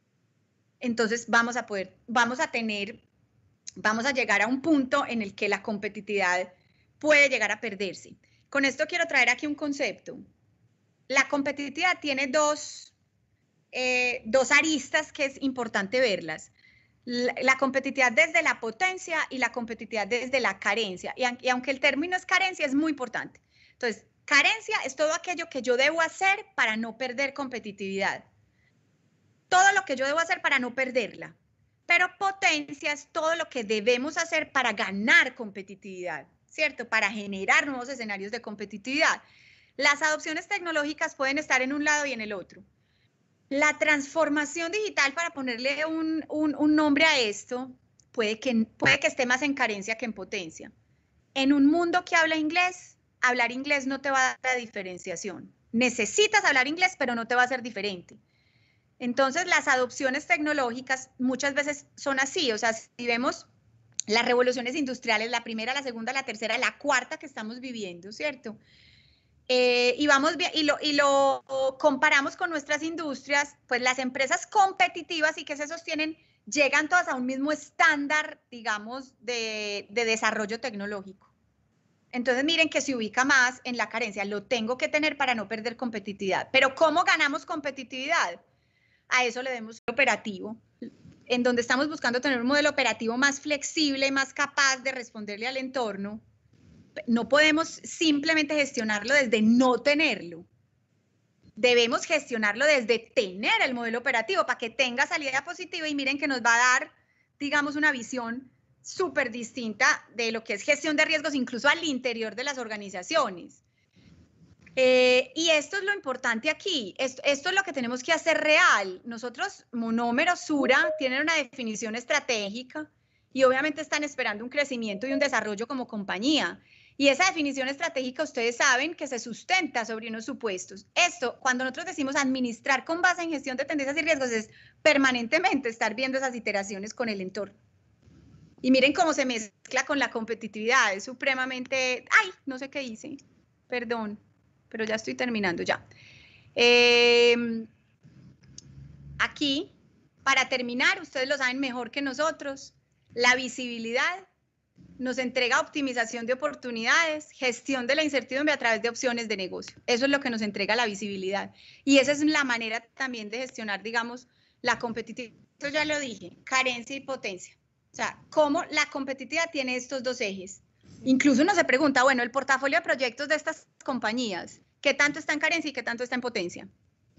entonces vamos a poder, vamos a tener, vamos a llegar a un punto en el que la competitividad puede llegar a perderse. Con esto quiero traer aquí un concepto. La competitividad tiene dos, eh, dos aristas que es importante verlas. La, la competitividad desde la potencia y la competitividad desde la carencia. Y, y aunque el término es carencia, es muy importante. Entonces, carencia es todo aquello que yo debo hacer para no perder competitividad. Todo lo que yo debo hacer para no perderla. Pero potencia es todo lo que debemos hacer para ganar competitividad, ¿cierto? Para generar nuevos escenarios de competitividad. Las adopciones tecnológicas pueden estar en un lado y en el otro. La transformación digital, para ponerle un, un, un nombre a esto, puede que, puede que esté más en carencia que en potencia. En un mundo que habla inglés, hablar inglés no te va a dar la diferenciación. Necesitas hablar inglés, pero no te va a ser diferente. Entonces, las adopciones tecnológicas muchas veces son así. O sea, si vemos las revoluciones industriales, la primera, la segunda, la tercera, la cuarta que estamos viviendo, ¿cierto? Eh, y, vamos, y, lo, y lo comparamos con nuestras industrias, pues las empresas competitivas y que se sostienen llegan todas a un mismo estándar, digamos, de, de desarrollo tecnológico. Entonces miren que se ubica más en la carencia, lo tengo que tener para no perder competitividad. Pero ¿cómo ganamos competitividad? A eso le demos un operativo, en donde estamos buscando tener un modelo operativo más flexible, más capaz de responderle al entorno. No podemos simplemente gestionarlo desde no tenerlo. Debemos gestionarlo desde tener el modelo operativo para que tenga salida positiva y miren que nos va a dar, digamos, una visión súper distinta de lo que es gestión de riesgos, incluso al interior de las organizaciones. Eh, y esto es lo importante aquí, esto, esto es lo que tenemos que hacer real. Nosotros, Monómeros, Sura, tienen una definición estratégica y obviamente están esperando un crecimiento y un desarrollo como compañía. Y esa definición estratégica, ustedes saben que se sustenta sobre unos supuestos. Esto, cuando nosotros decimos administrar con base en gestión de tendencias y riesgos, es permanentemente estar viendo esas iteraciones con el entorno. Y miren cómo se mezcla con la competitividad, es supremamente... ¡Ay! No sé qué hice, perdón. pero ya estoy terminando ya. Eh, aquí, para terminar, ustedes lo saben mejor que nosotros, la visibilidad nos entrega optimización de oportunidades, gestión de la incertidumbre a través de opciones de negocio. Eso es lo que nos entrega la visibilidad. Y esa es la manera también de gestionar, digamos, la competitividad. Eso ya lo dije, carencia y potencia. O sea, cómo la competitividad tiene estos dos ejes. Incluso uno se pregunta, bueno, el portafolio de proyectos de estas compañías, ¿qué tanto está en carencia y qué tanto está en potencia?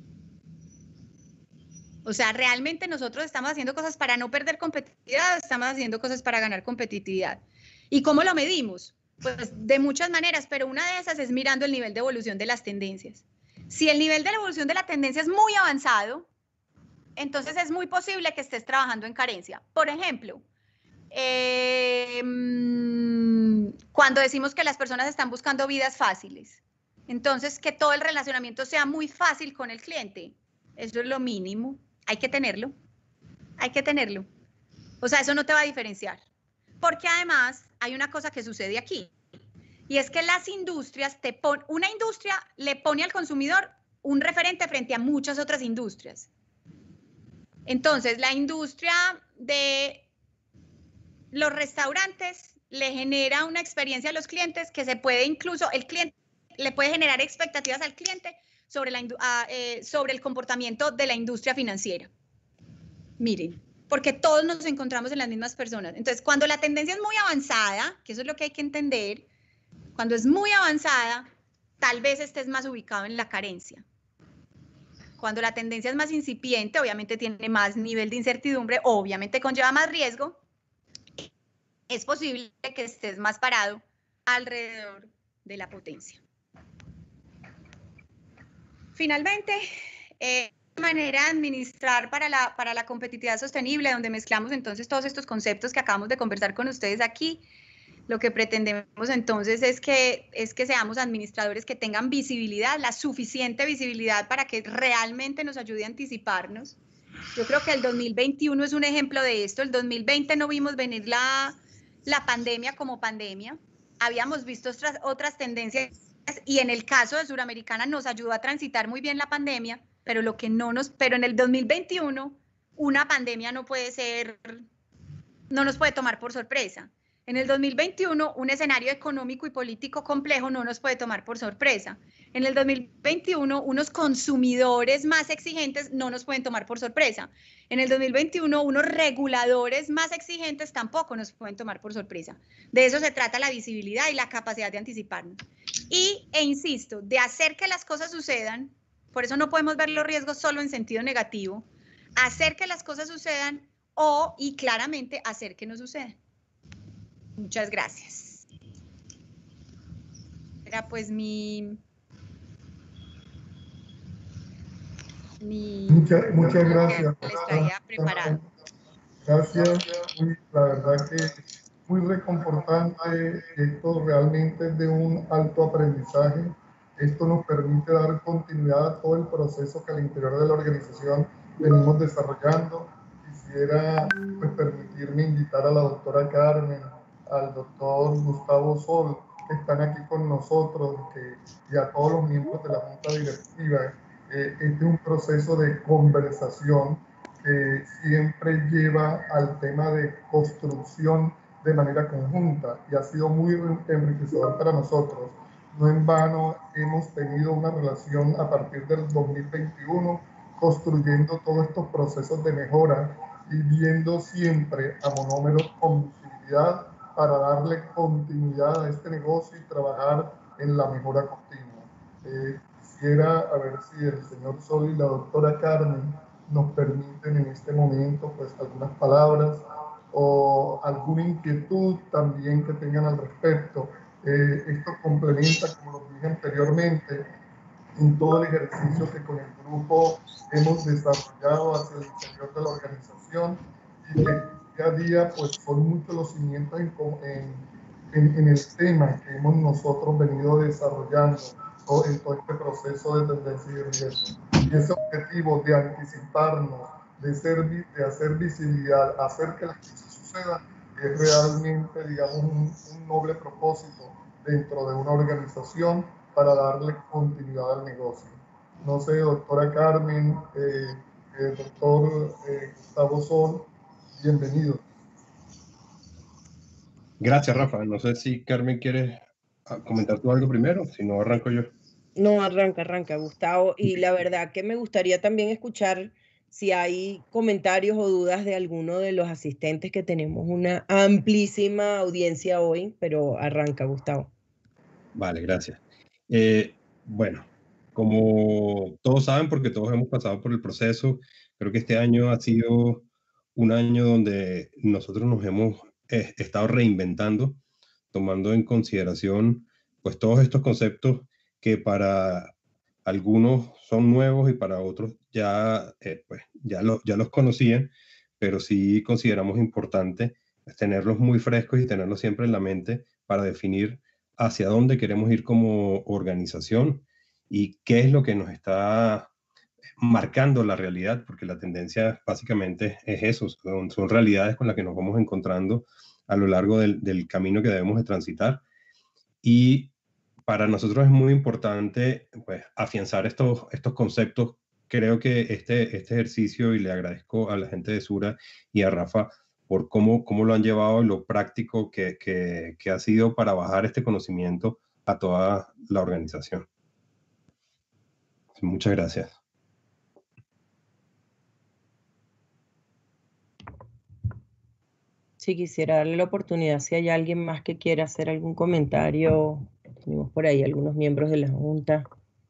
O sea, realmente nosotros estamos haciendo cosas para no perder competitividad, estamos haciendo cosas para ganar competitividad. ¿Y cómo lo medimos? Pues de muchas maneras, pero una de esas es mirando el nivel de evolución de las tendencias. Si el nivel de evolución de la tendencia es muy avanzado, entonces es muy posible que estés trabajando en carencia. Por ejemplo, eh, cuando decimos que las personas están buscando vidas fáciles, entonces que todo el relacionamiento sea muy fácil con el cliente, eso es lo mínimo. Hay que tenerlo, hay que tenerlo. O sea, eso no te va a diferenciar. Porque además hay una cosa que sucede aquí, y es que las industrias, te pon, una industria le pone al consumidor un referente frente a muchas otras industrias. Entonces, la industria de los restaurantes le genera una experiencia a los clientes que se puede incluso, el cliente le puede generar expectativas al cliente sobre, la, eh, sobre el comportamiento de la industria financiera. Miren, porque todos nos encontramos en las mismas personas. Entonces, cuando la tendencia es muy avanzada, que eso es lo que hay que entender, cuando es muy avanzada, tal vez estés más ubicado en la carencia. Cuando la tendencia es más incipiente, obviamente tiene más nivel de incertidumbre, obviamente conlleva más riesgo, es posible que estés más parado alrededor de la potencia. Finalmente, eh, manera de administrar para la, para la competitividad sostenible, donde mezclamos entonces todos estos conceptos que acabamos de conversar con ustedes aquí. Lo que pretendemos entonces es que, es que seamos administradores que tengan visibilidad, la suficiente visibilidad para que realmente nos ayude a anticiparnos. Yo creo que el dos mil veintiuno es un ejemplo de esto. El dos mil veinte no vimos venir la, la pandemia como pandemia. Habíamos visto otras, otras tendencias y en el caso de Suramericana nos ayudó a transitar muy bien la pandemia, pero lo que no nos, pero en el dos mil veintiuno una pandemia no puede ser, no nos puede tomar por sorpresa. En el dos mil veintiuno un escenario económico y político complejo no nos puede tomar por sorpresa. En el dos mil veintiuno unos consumidores más exigentes no nos pueden tomar por sorpresa. En el dos mil veintiuno unos reguladores más exigentes tampoco nos pueden tomar por sorpresa. De eso se trata la visibilidad y la capacidad de anticiparnos. Y, e insisto, de hacer que las cosas sucedan. Por eso no podemos ver los riesgos solo en sentido negativo, hacer que las cosas sucedan o, y claramente, hacer que no sucedan. Muchas gracias. Era pues mi... mi muchas, muchas gracias. Les traía preparado. Gracias. La verdad que es muy reconfortante. Esto realmente es de un alto aprendizaje. Esto nos permite dar continuidad a todo el proceso que al interior de la organización venimos desarrollando. Quisiera pues, permitirme invitar a la doctora Carmen, al doctor Gustavo Sol, que están aquí con nosotros, que, y a todos los miembros de la Junta Directiva. Eh, este es un proceso de conversación que siempre lleva al tema de construcción de manera conjunta y ha sido muy enriquecedor para nosotros. No en vano hemos tenido una relación a partir del dos mil veintiuno construyendo todos estos procesos de mejora y viendo siempre a Monómeros con visibilidad para darle continuidad a este negocio y trabajar en la mejora continua. Eh, quisiera a ver si el señor Sol y la doctora Carmen nos permiten en este momento pues algunas palabras o alguna inquietud también que tengan al respecto. Eh, esto complementa, como lo dije anteriormente, en todo el ejercicio que con el grupo hemos desarrollado hacia el interior de la organización y que día a día pues son muchos los cimientos en, en, en el tema que hemos nosotros venido desarrollando todo, en todo este proceso de tendencia y riesgo. Y ese objetivo de anticiparnos, de, ser, de hacer visibilidad, hacer que las cosas sucedan, es realmente, digamos, un, un noble propósito dentro de una organización para darle continuidad al negocio. No sé, doctora Carmen, eh, eh, doctor eh, Gustavo Sol, bienvenido. Gracias, Rafa. No sé si Carmen quiere comentar tú algo primero, si no arranco yo. No, arranca, arranca, Gustavo. Y la verdad que me gustaría también escuchar si hay comentarios o dudas de alguno de los asistentes, que tenemos una amplísima audiencia hoy, pero arranca, Gustavo. Vale, gracias. Eh, bueno, como todos saben, porque todos hemos pasado por el proceso, creo que este año ha sido un año donde nosotros nos hemos eh, estado reinventando, tomando en consideración pues todos estos conceptos que para algunos son nuevos y para otros ya, eh, pues, ya, lo, ya los conocían, pero sí consideramos importante tenerlos muy frescos y tenerlos siempre en la mente para definir hacia dónde queremos ir como organización y qué es lo que nos está marcando la realidad, porque la tendencia básicamente es eso, son, son realidades con las que nos vamos encontrando a lo largo del, del camino que debemos de transitar. Y para nosotros es muy importante pues, afianzar estos, estos conceptos. Creo que este, este ejercicio, y le agradezco a la gente de Sura y a Rafa por cómo, cómo lo han llevado y lo práctico que, que, que ha sido para bajar este conocimiento a toda la organización. Muchas gracias. Si quisiera darle la oportunidad, si hay alguien más que quiera hacer algún comentario. Tenemos por ahí algunos miembros de la Junta.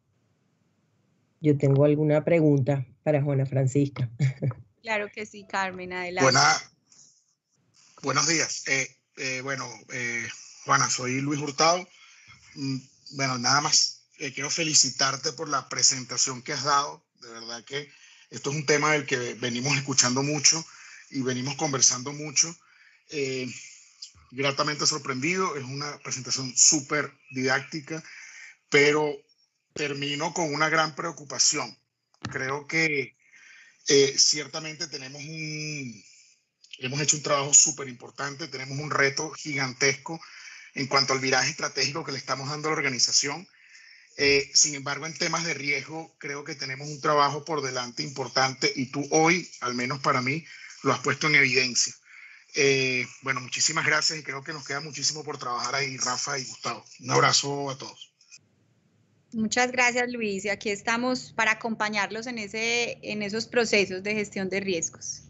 Yo tengo alguna pregunta para Juana Francisca. Claro que sí, Carmen, adelante. Buena, buenos días. Eh, eh, bueno, eh, Juana, soy Luis Hurtado. Mm, bueno, nada más eh, quiero felicitarte por la presentación que has dado. De verdad que esto es un tema del que venimos escuchando mucho y venimos conversando mucho. Eh, gratamente sorprendido, es una presentación súper didáctica, pero termino con una gran preocupación. Creo que eh, ciertamente tenemos un, hemos hecho un trabajo súper importante, tenemos un reto gigantesco en cuanto al viraje estratégico que le estamos dando a la organización. Eh, sin embargo, en temas de riesgo, creo que tenemos un trabajo por delante importante y tú hoy, al menos para mí, lo has puesto en evidencia. Eh, bueno, muchísimas gracias y creo que nos queda muchísimo por trabajar ahí, Rafa y Gustavo. Un abrazo a todos. Muchas gracias, Luis. Y aquí estamos para acompañarlos en, ese, en esos procesos de gestión de riesgos.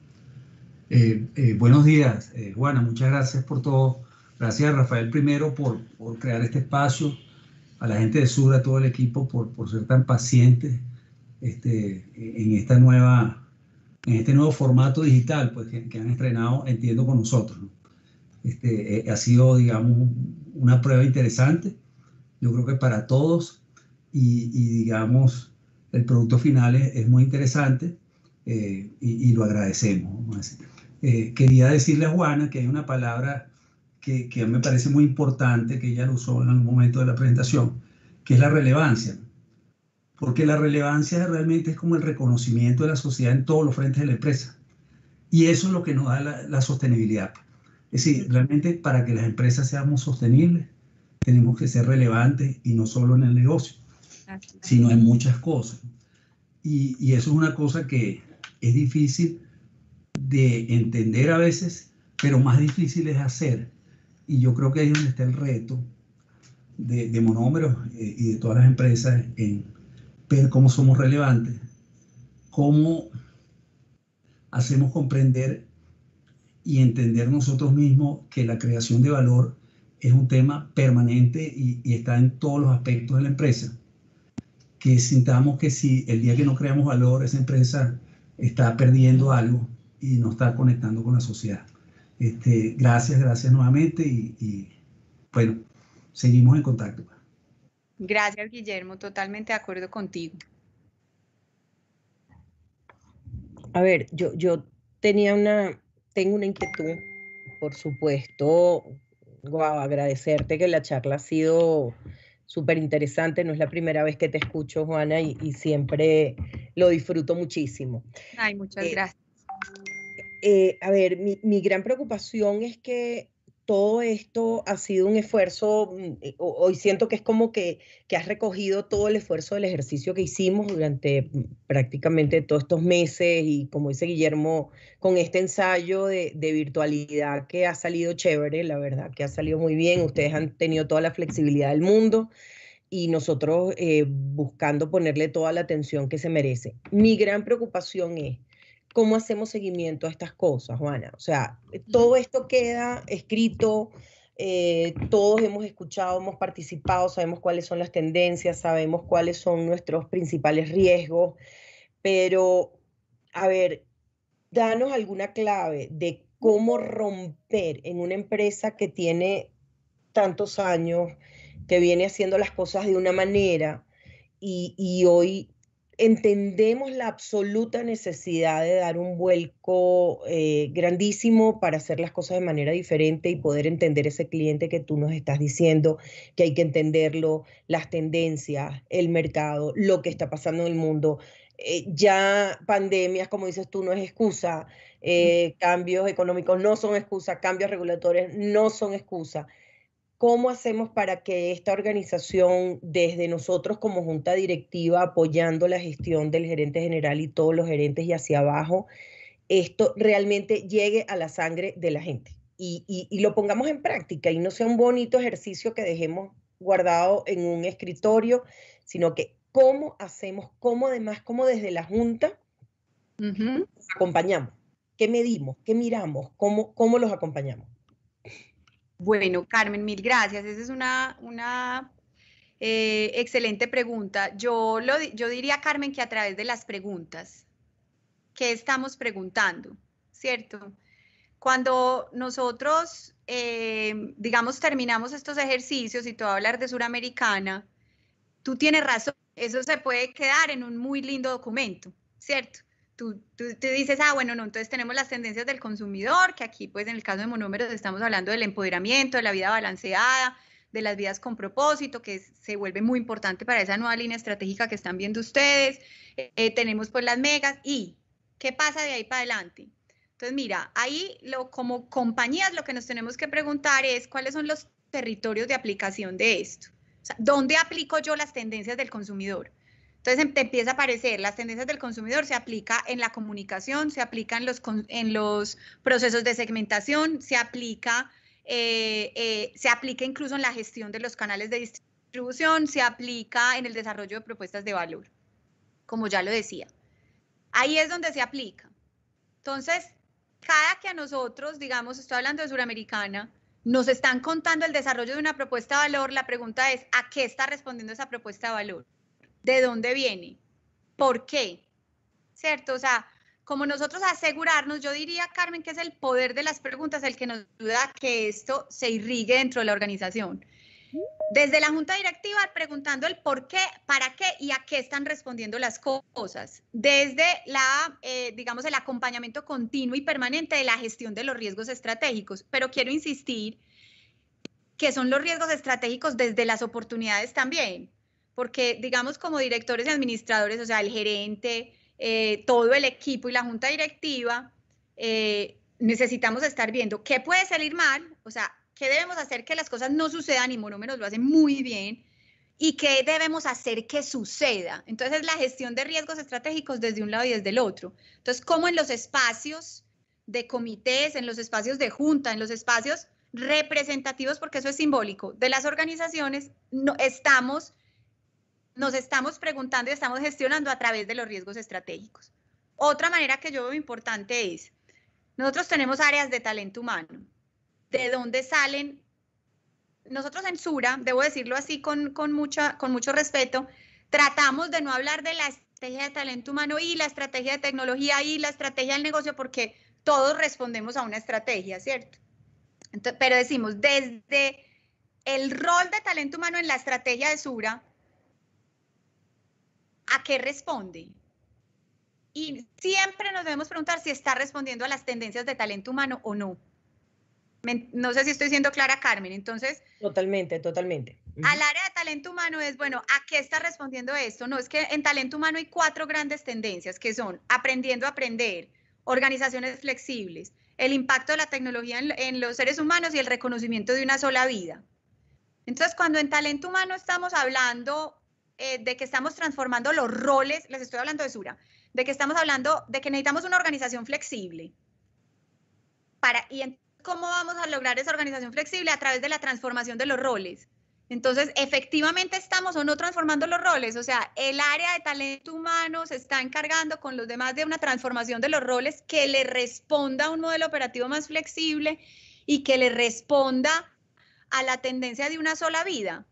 Eh, eh, buenos días, eh, Juana, muchas gracias por todo. Gracias a Rafael primero por, por crear este espacio, a la gente de Sura, a todo el equipo por, por ser tan pacientes este, en esta nueva... en este nuevo formato digital pues, que, que han estrenado, entiendo, con nosotros, ¿no? Este, eh, ha sido, digamos, una prueba interesante, yo creo que para todos, y, y digamos, el producto final es, es muy interesante eh, y, y lo agradecemos. Vamos a decir. Eh, quería decirle a Juana que hay una palabra que, que me parece muy importante, que ella lo usó en algún momento de la presentación, que es la relevancia, ¿no? Porque la relevancia realmente es como el reconocimiento de la sociedad en todos los frentes de la empresa. Y eso es lo que nos da la, la sostenibilidad. Es decir, realmente para que las empresas seamos sostenibles, tenemos que ser relevantes y no solo en el negocio, sino en muchas cosas. Y, y eso es una cosa que es difícil de entender a veces, pero más difícil es hacer. Y yo creo que ahí es donde está el reto de, de Monómeros eh, y de todas las empresas en ver cómo somos relevantes, cómo hacemos comprender y entender nosotros mismos que la creación de valor es un tema permanente y, y está en todos los aspectos de la empresa. Que sintamos que si el día que no creamos valor, esa empresa está perdiendo algo y no está conectando con la sociedad. Este, gracias, gracias nuevamente y, y bueno, seguimos en contacto. Gracias, Guillermo, totalmente de acuerdo contigo. A ver, yo, yo tenía una, tengo una inquietud, por supuesto. Wow, agradecerte que la charla ha sido súper interesante. No es la primera vez que te escucho, Juana, y, y siempre lo disfruto muchísimo. Ay, muchas eh, gracias. Eh, a ver, mi, mi gran preocupación es que todo esto ha sido un esfuerzo, hoy siento que es como que, que has recogido todo el esfuerzo del ejercicio que hicimos durante prácticamente todos estos meses y como dice Guillermo, con este ensayo de, de virtualidad que ha salido chévere, la verdad que ha salido muy bien, ustedes han tenido toda la flexibilidad del mundo y nosotros eh, buscando ponerle toda la atención que se merece. Mi gran preocupación es ¿cómo hacemos seguimiento a estas cosas, Juana? O sea, todo esto queda escrito, eh, todos hemos escuchado, hemos participado, sabemos cuáles son las tendencias, sabemos cuáles son nuestros principales riesgos, pero, a ver, danos alguna clave de cómo romper en una empresa que tiene tantos años, que viene haciendo las cosas de una manera y, y hoy entendemos la absoluta necesidad de dar un vuelco eh, grandísimo para hacer las cosas de manera diferente y poder entender ese cliente que tú nos estás diciendo, que hay que entenderlo, las tendencias, el mercado, lo que está pasando en el mundo. Eh, ya pandemias, como dices tú, no es excusa, eh, cambios económicos no son excusa, cambios regulatorios no son excusa. ¿Cómo hacemos para que esta organización, desde nosotros como junta directiva, apoyando la gestión del gerente general y todos los gerentes y hacia abajo, esto realmente llegue a la sangre de la gente y, y, y lo pongamos en práctica y no sea un bonito ejercicio que dejemos guardado en un escritorio, sino que cómo hacemos, cómo además, cómo desde la junta uh-huh. acompañamos, qué medimos, qué miramos, cómo, cómo los acompañamos. Bueno, Carmen, mil gracias. Esa es una, una eh, excelente pregunta. Yo, lo, yo diría, Carmen, que a través de las preguntas, ¿qué estamos preguntando? ¿Cierto? Cuando nosotros, eh, digamos, terminamos estos ejercicios, y te voy a hablar de Suramericana, tú tienes razón, eso se puede quedar en un muy lindo documento, ¿cierto? Tú, tú, tú dices, ah, bueno, no, entonces tenemos las tendencias del consumidor, que aquí, pues, en el caso de Monúmeros estamos hablando del empoderamiento, de la vida balanceada, de las vidas con propósito, que es, se vuelve muy importante para esa nueva línea estratégica que están viendo ustedes. Eh, tenemos, pues, las megas. ¿Y qué pasa de ahí para adelante? Entonces, mira, ahí, lo, como compañías, lo que nos tenemos que preguntar es cuáles son los territorios de aplicación de esto. O sea, ¿dónde aplico yo las tendencias del consumidor? Entonces te empieza a aparecer, las tendencias del consumidor se aplica en la comunicación, se aplica en los, en los procesos de segmentación, se aplica, eh, eh, se aplica incluso en la gestión de los canales de distribución, se aplica en el desarrollo de propuestas de valor, como ya lo decía. Ahí es donde se aplica. Entonces, cada que a nosotros, digamos, estoy hablando de Suramericana, nos están contando el desarrollo de una propuesta de valor, la pregunta es, ¿a qué está respondiendo esa propuesta de valor? ¿De dónde viene? ¿Por qué? ¿Cierto? O sea, como nosotros asegurarnos, yo diría, Carmen, que es el poder de las preguntas el que nos ayuda a que esto se irrigue dentro de la organización. Desde la junta directiva, preguntando el por qué, para qué y a qué están respondiendo las cosas. Desde la, eh, digamos, el acompañamiento continuo y permanente de la gestión de los riesgos estratégicos. Pero quiero insistir que son los riesgos estratégicos desde las oportunidades también. Porque, digamos, como directores y administradores, o sea, el gerente, eh, todo el equipo y la junta directiva, eh, necesitamos estar viendo qué puede salir mal, o sea, qué debemos hacer que las cosas no sucedan, y Monúmeros lo hace muy bien, y qué debemos hacer que suceda. Entonces, la gestión de riesgos estratégicos desde un lado y desde el otro. Entonces, como en los espacios de comités, en los espacios de junta, en los espacios representativos, porque eso es simbólico, de las organizaciones, no, estamos... nos estamos preguntando y estamos gestionando a través de los riesgos estratégicos. Otra manera que yo veo importante es, nosotros tenemos áreas de talento humano. ¿De dónde salen? Nosotros en Sura, debo decirlo así con, con, mucha, con mucho respeto, tratamos de no hablar de la estrategia de talento humano y la estrategia de tecnología y la estrategia del negocio, porque todos respondemos a una estrategia, ¿cierto? Entonces, pero decimos, desde el rol de talento humano en la estrategia de Sura, ¿a qué responde? Y siempre nos debemos preguntar si está respondiendo a las tendencias de talento humano o no. No sé si estoy siendo clara, Carmen. Entonces, totalmente, totalmente. Al área de talento humano es, bueno, ¿a qué está respondiendo esto? No, es que en talento humano hay cuatro grandes tendencias que son aprendiendo a aprender, organizaciones flexibles, el impacto de la tecnología en, en los seres humanos y el reconocimiento de una sola vida. Entonces, cuando en talento humano estamos hablando eh, de que estamos transformando los roles, les estoy hablando de Sura, de que estamos hablando de que necesitamos una organización flexible. Para, ¿Y cómo vamos a lograr esa organización flexible? A través de la transformación de los roles. Entonces, efectivamente estamos o no transformando los roles, o sea, el área de talento humano se está encargando con los demás de una transformación de los roles que le responda a un modelo operativo más flexible y que le responda a la tendencia de una sola vida.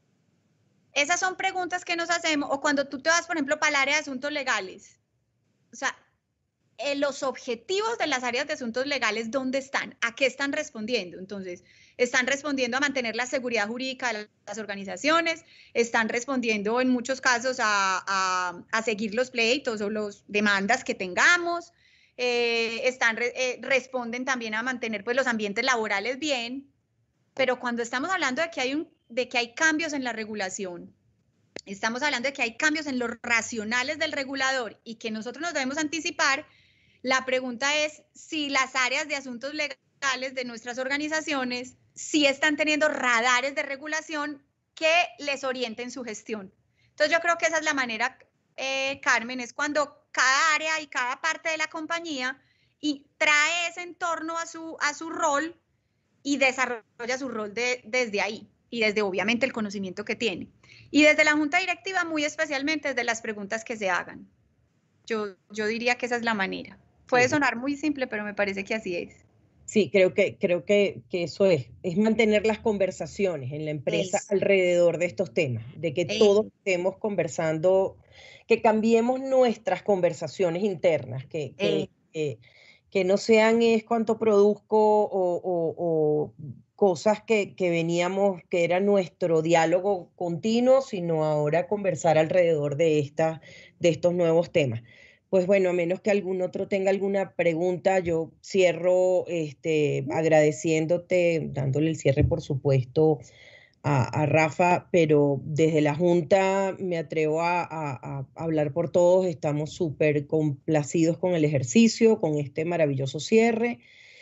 Esas son preguntas que nos hacemos, o cuando tú te vas, por ejemplo, para el área de asuntos legales, o sea, eh, los objetivos de las áreas de asuntos legales, ¿dónde están? ¿A qué están respondiendo? Entonces, están respondiendo a mantener la seguridad jurídica de las organizaciones, están respondiendo en muchos casos a, a, a seguir los pleitos o las demandas que tengamos, eh, están, eh, responden también a mantener pues, los ambientes laborales bien, pero cuando estamos hablando de que, hay un, de que hay cambios en la regulación, estamos hablando de que hay cambios en los racionales del regulador y que nosotros nos debemos anticipar, la pregunta es si las áreas de asuntos legales de nuestras organizaciones sí están teniendo radares de regulación que les orienten su gestión. Entonces yo creo que esa es la manera, eh, Carmen, es cuando cada área y cada parte de la compañía y trae ese entorno a su, a su rol y desarrolla su rol de, desde ahí y desde obviamente el conocimiento que tiene. Y desde la junta directiva muy especialmente desde las preguntas que se hagan. Yo, yo diría que esa es la manera. Puede sonar muy simple, pero me parece que así es. Sí, creo que, creo que, que eso es, es mantener las conversaciones en la empresa eso. Alrededor de estos temas, de que eso. Todos estemos conversando, que cambiemos nuestras conversaciones internas, que, que, que, que no sean es cuánto produzco o, o, o cosas que, que veníamos, que era nuestro diálogo continuo, sino ahora conversar alrededor de, esta, de estos nuevos temas. Pues bueno, a menos que algún otro tenga alguna pregunta, yo cierro este, agradeciéndote, dándole el cierre, por supuesto, a, a Rafa, pero desde la Junta me atrevo a, a, a hablar por todos, estamos súper complacidos con el ejercicio, con este maravilloso cierre,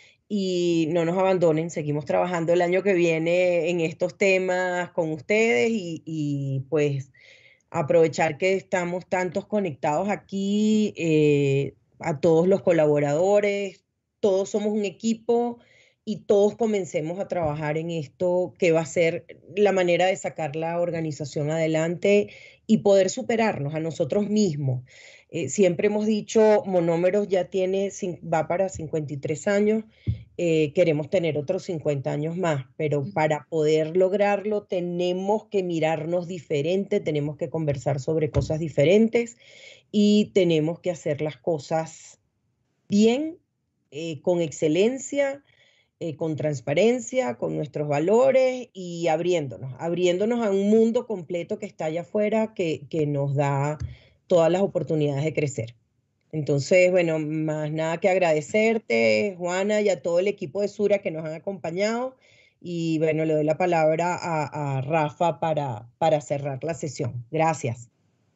y no nos abandonen, seguimos trabajando el año que viene en estos temas con ustedes y, y pues... aprovechar que estamos tantos conectados aquí, eh, a todos los colaboradores, todos somos un equipo y todos comencemos a trabajar en esto que va a ser la manera de sacar la organización adelante y poder superarnos a nosotros mismos. Eh, siempre hemos dicho, Monómeros ya tiene, va para cincuenta y tres años, eh, queremos tener otros cincuenta años más, pero para poder lograrlo tenemos que mirarnos diferente, tenemos que conversar sobre cosas diferentes y tenemos que hacer las cosas bien, eh, con excelencia, eh, con transparencia, con nuestros valores y abriéndonos, abriéndonos a un mundo completo que está allá afuera, que, que nos da todas las oportunidades de crecer. Entonces, bueno, más nada que agradecerte, Juana, y a todo el equipo de Sura que nos han acompañado. Y bueno, le doy la palabra a, a Rafa para, para cerrar la sesión. Gracias.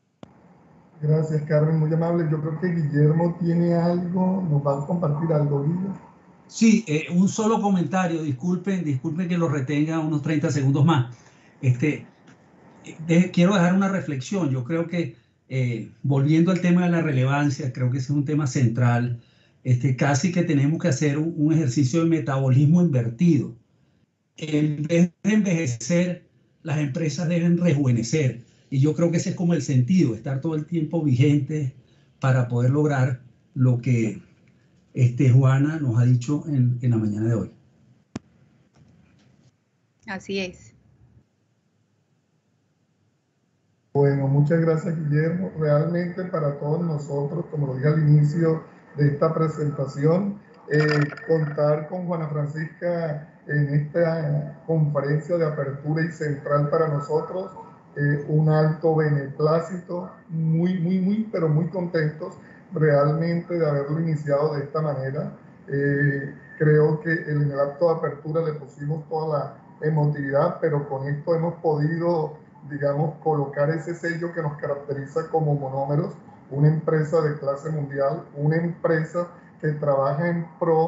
Gracias, Carmen, muy amable. Yo creo que Guillermo tiene algo, nos va a compartir algo, Guillermo. Sí, eh, un solo comentario, disculpen, disculpen que lo retenga unos treinta segundos más. Este, de, quiero dejar una reflexión. Yo creo que Eh, volviendo al tema de la relevancia, creo que ese es un tema central. Este, casi que tenemos que hacer un, un ejercicio de metabolismo invertido. En vez de envejecer, las empresas deben rejuvenecer. Y yo creo que ese es como el sentido, estar todo el tiempo vigente para poder lograr lo que este, Juana nos ha dicho en, en la mañana de hoy. Así es. Bueno, muchas gracias, Guillermo. Realmente para todos nosotros, como lo dije al inicio de esta presentación, eh, contar con Juana Francisca en esta conferencia de apertura y central para nosotros, eh, un alto beneplácito, muy, muy, muy, pero muy contentos realmente de haberlo iniciado de esta manera. Eh, creo que en el acto de apertura le pusimos toda la emotividad, pero con esto hemos podido, digamos, colocar ese sello que nos caracteriza como Monómeros, una empresa de clase mundial, una empresa que trabaja en pro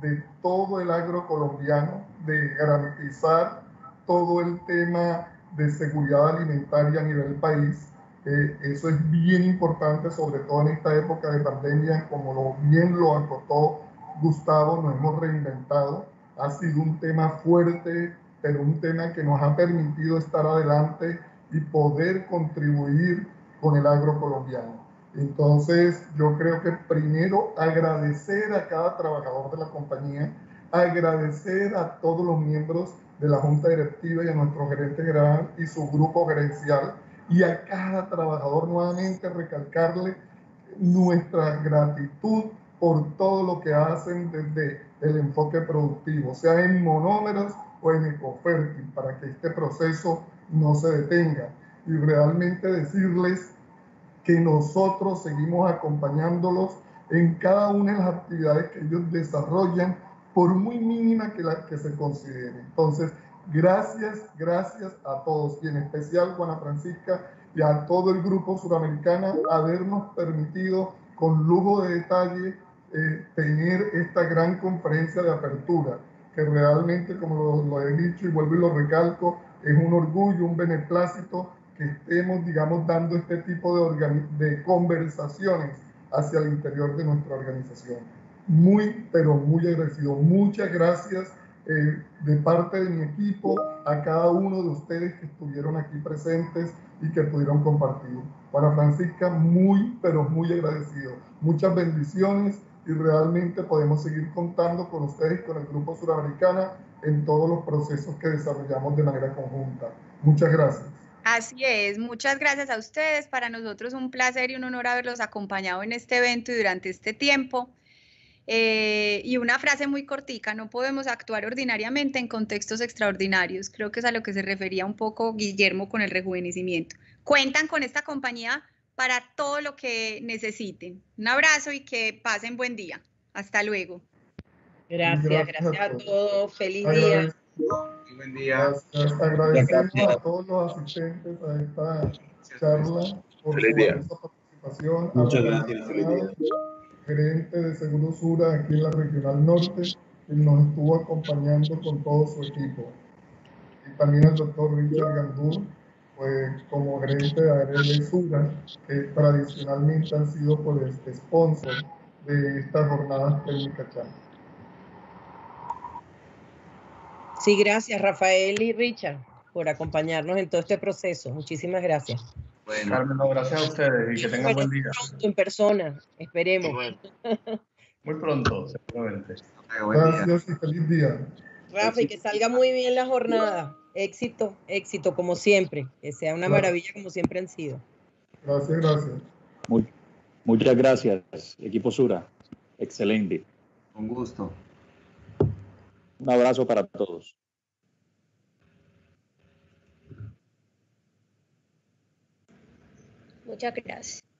de todo el agro colombiano, de garantizar todo el tema de seguridad alimentaria a nivel país. Eh, eso es bien importante, sobre todo en esta época de pandemia, como lo, bien lo acotó Gustavo, nos hemos reinventado. Ha sido un tema fuerte, pero un tema que nos ha permitido estar adelante y poder contribuir con el agro colombiano. Entonces, yo creo que primero agradecer a cada trabajador de la compañía, agradecer a todos los miembros de la Junta Directiva y a nuestro gerente general y su grupo gerencial, y a cada trabajador nuevamente recalcarle nuestra gratitud por todo lo que hacen desde el enfoque productivo, sea en monómeros o en Ecofértil, para que este proceso no se detenga. Y realmente decirles que nosotros seguimos acompañándolos en cada una de las actividades que ellos desarrollan, por muy mínima que la que se considere. Entonces, gracias, gracias a todos, y en especial Juana Francisca y a todo el grupo suramericano, habernos permitido con lujo de detalle eh, tener esta gran conferencia de apertura, que realmente, como lo, lo he dicho y vuelvo y lo recalco, es un orgullo, un beneplácito que estemos, digamos, dando este tipo de, de conversaciones hacia el interior de nuestra organización. Muy, pero muy agradecido. Muchas gracias eh, de parte de mi equipo a cada uno de ustedes que estuvieron aquí presentes y que pudieron compartir. Para Francisca, muy, pero muy agradecido. Muchas bendiciones y realmente podemos seguir contando con ustedes, con el Grupo Suramericana, en todos los procesos que desarrollamos de manera conjunta. Muchas gracias. Así es, muchas gracias a ustedes. Para nosotros un placer y un honor haberlos acompañado en este evento y durante este tiempo. Eh, y una frase muy cortica: no podemos actuar ordinariamente en contextos extraordinarios. Creo que es a lo que se refería un poco Guillermo con el rejuvenecimiento. Cuentan con esta compañía para todo lo que necesiten. Un abrazo y que pasen buen día. Hasta luego. Gracias, gracias a todos. Feliz día. Buen día. Gracias. Agradecemos a todos los asistentes a esta charla por Feliz su día. valiosa participación. Muchas A la gracias. Feliz día. gerente de Seguro Sura aquí en la Regional Norte, que nos estuvo acompañando con todo su equipo. Y también al doctor Richard Gandú, pues, como gerente de A R L Sura, que tradicionalmente han sido pues, sponsor de estas jornadas técnicas charlas. Sí, gracias Rafael y Richard por acompañarnos en todo este proceso. Muchísimas gracias. Bueno, Carmen, no, gracias a ustedes y que tengan buen día. Pronto en persona, esperemos. Muy pronto, seguramente. Gracias y feliz día. Rafa, y que salga muy bien la jornada. Éxito, éxito como siempre. Que sea una maravilla como siempre han sido. Gracias, gracias. Muy, muchas gracias, equipo Sura. Excelente. Con gusto. Un abrazo para todos. Muchas gracias.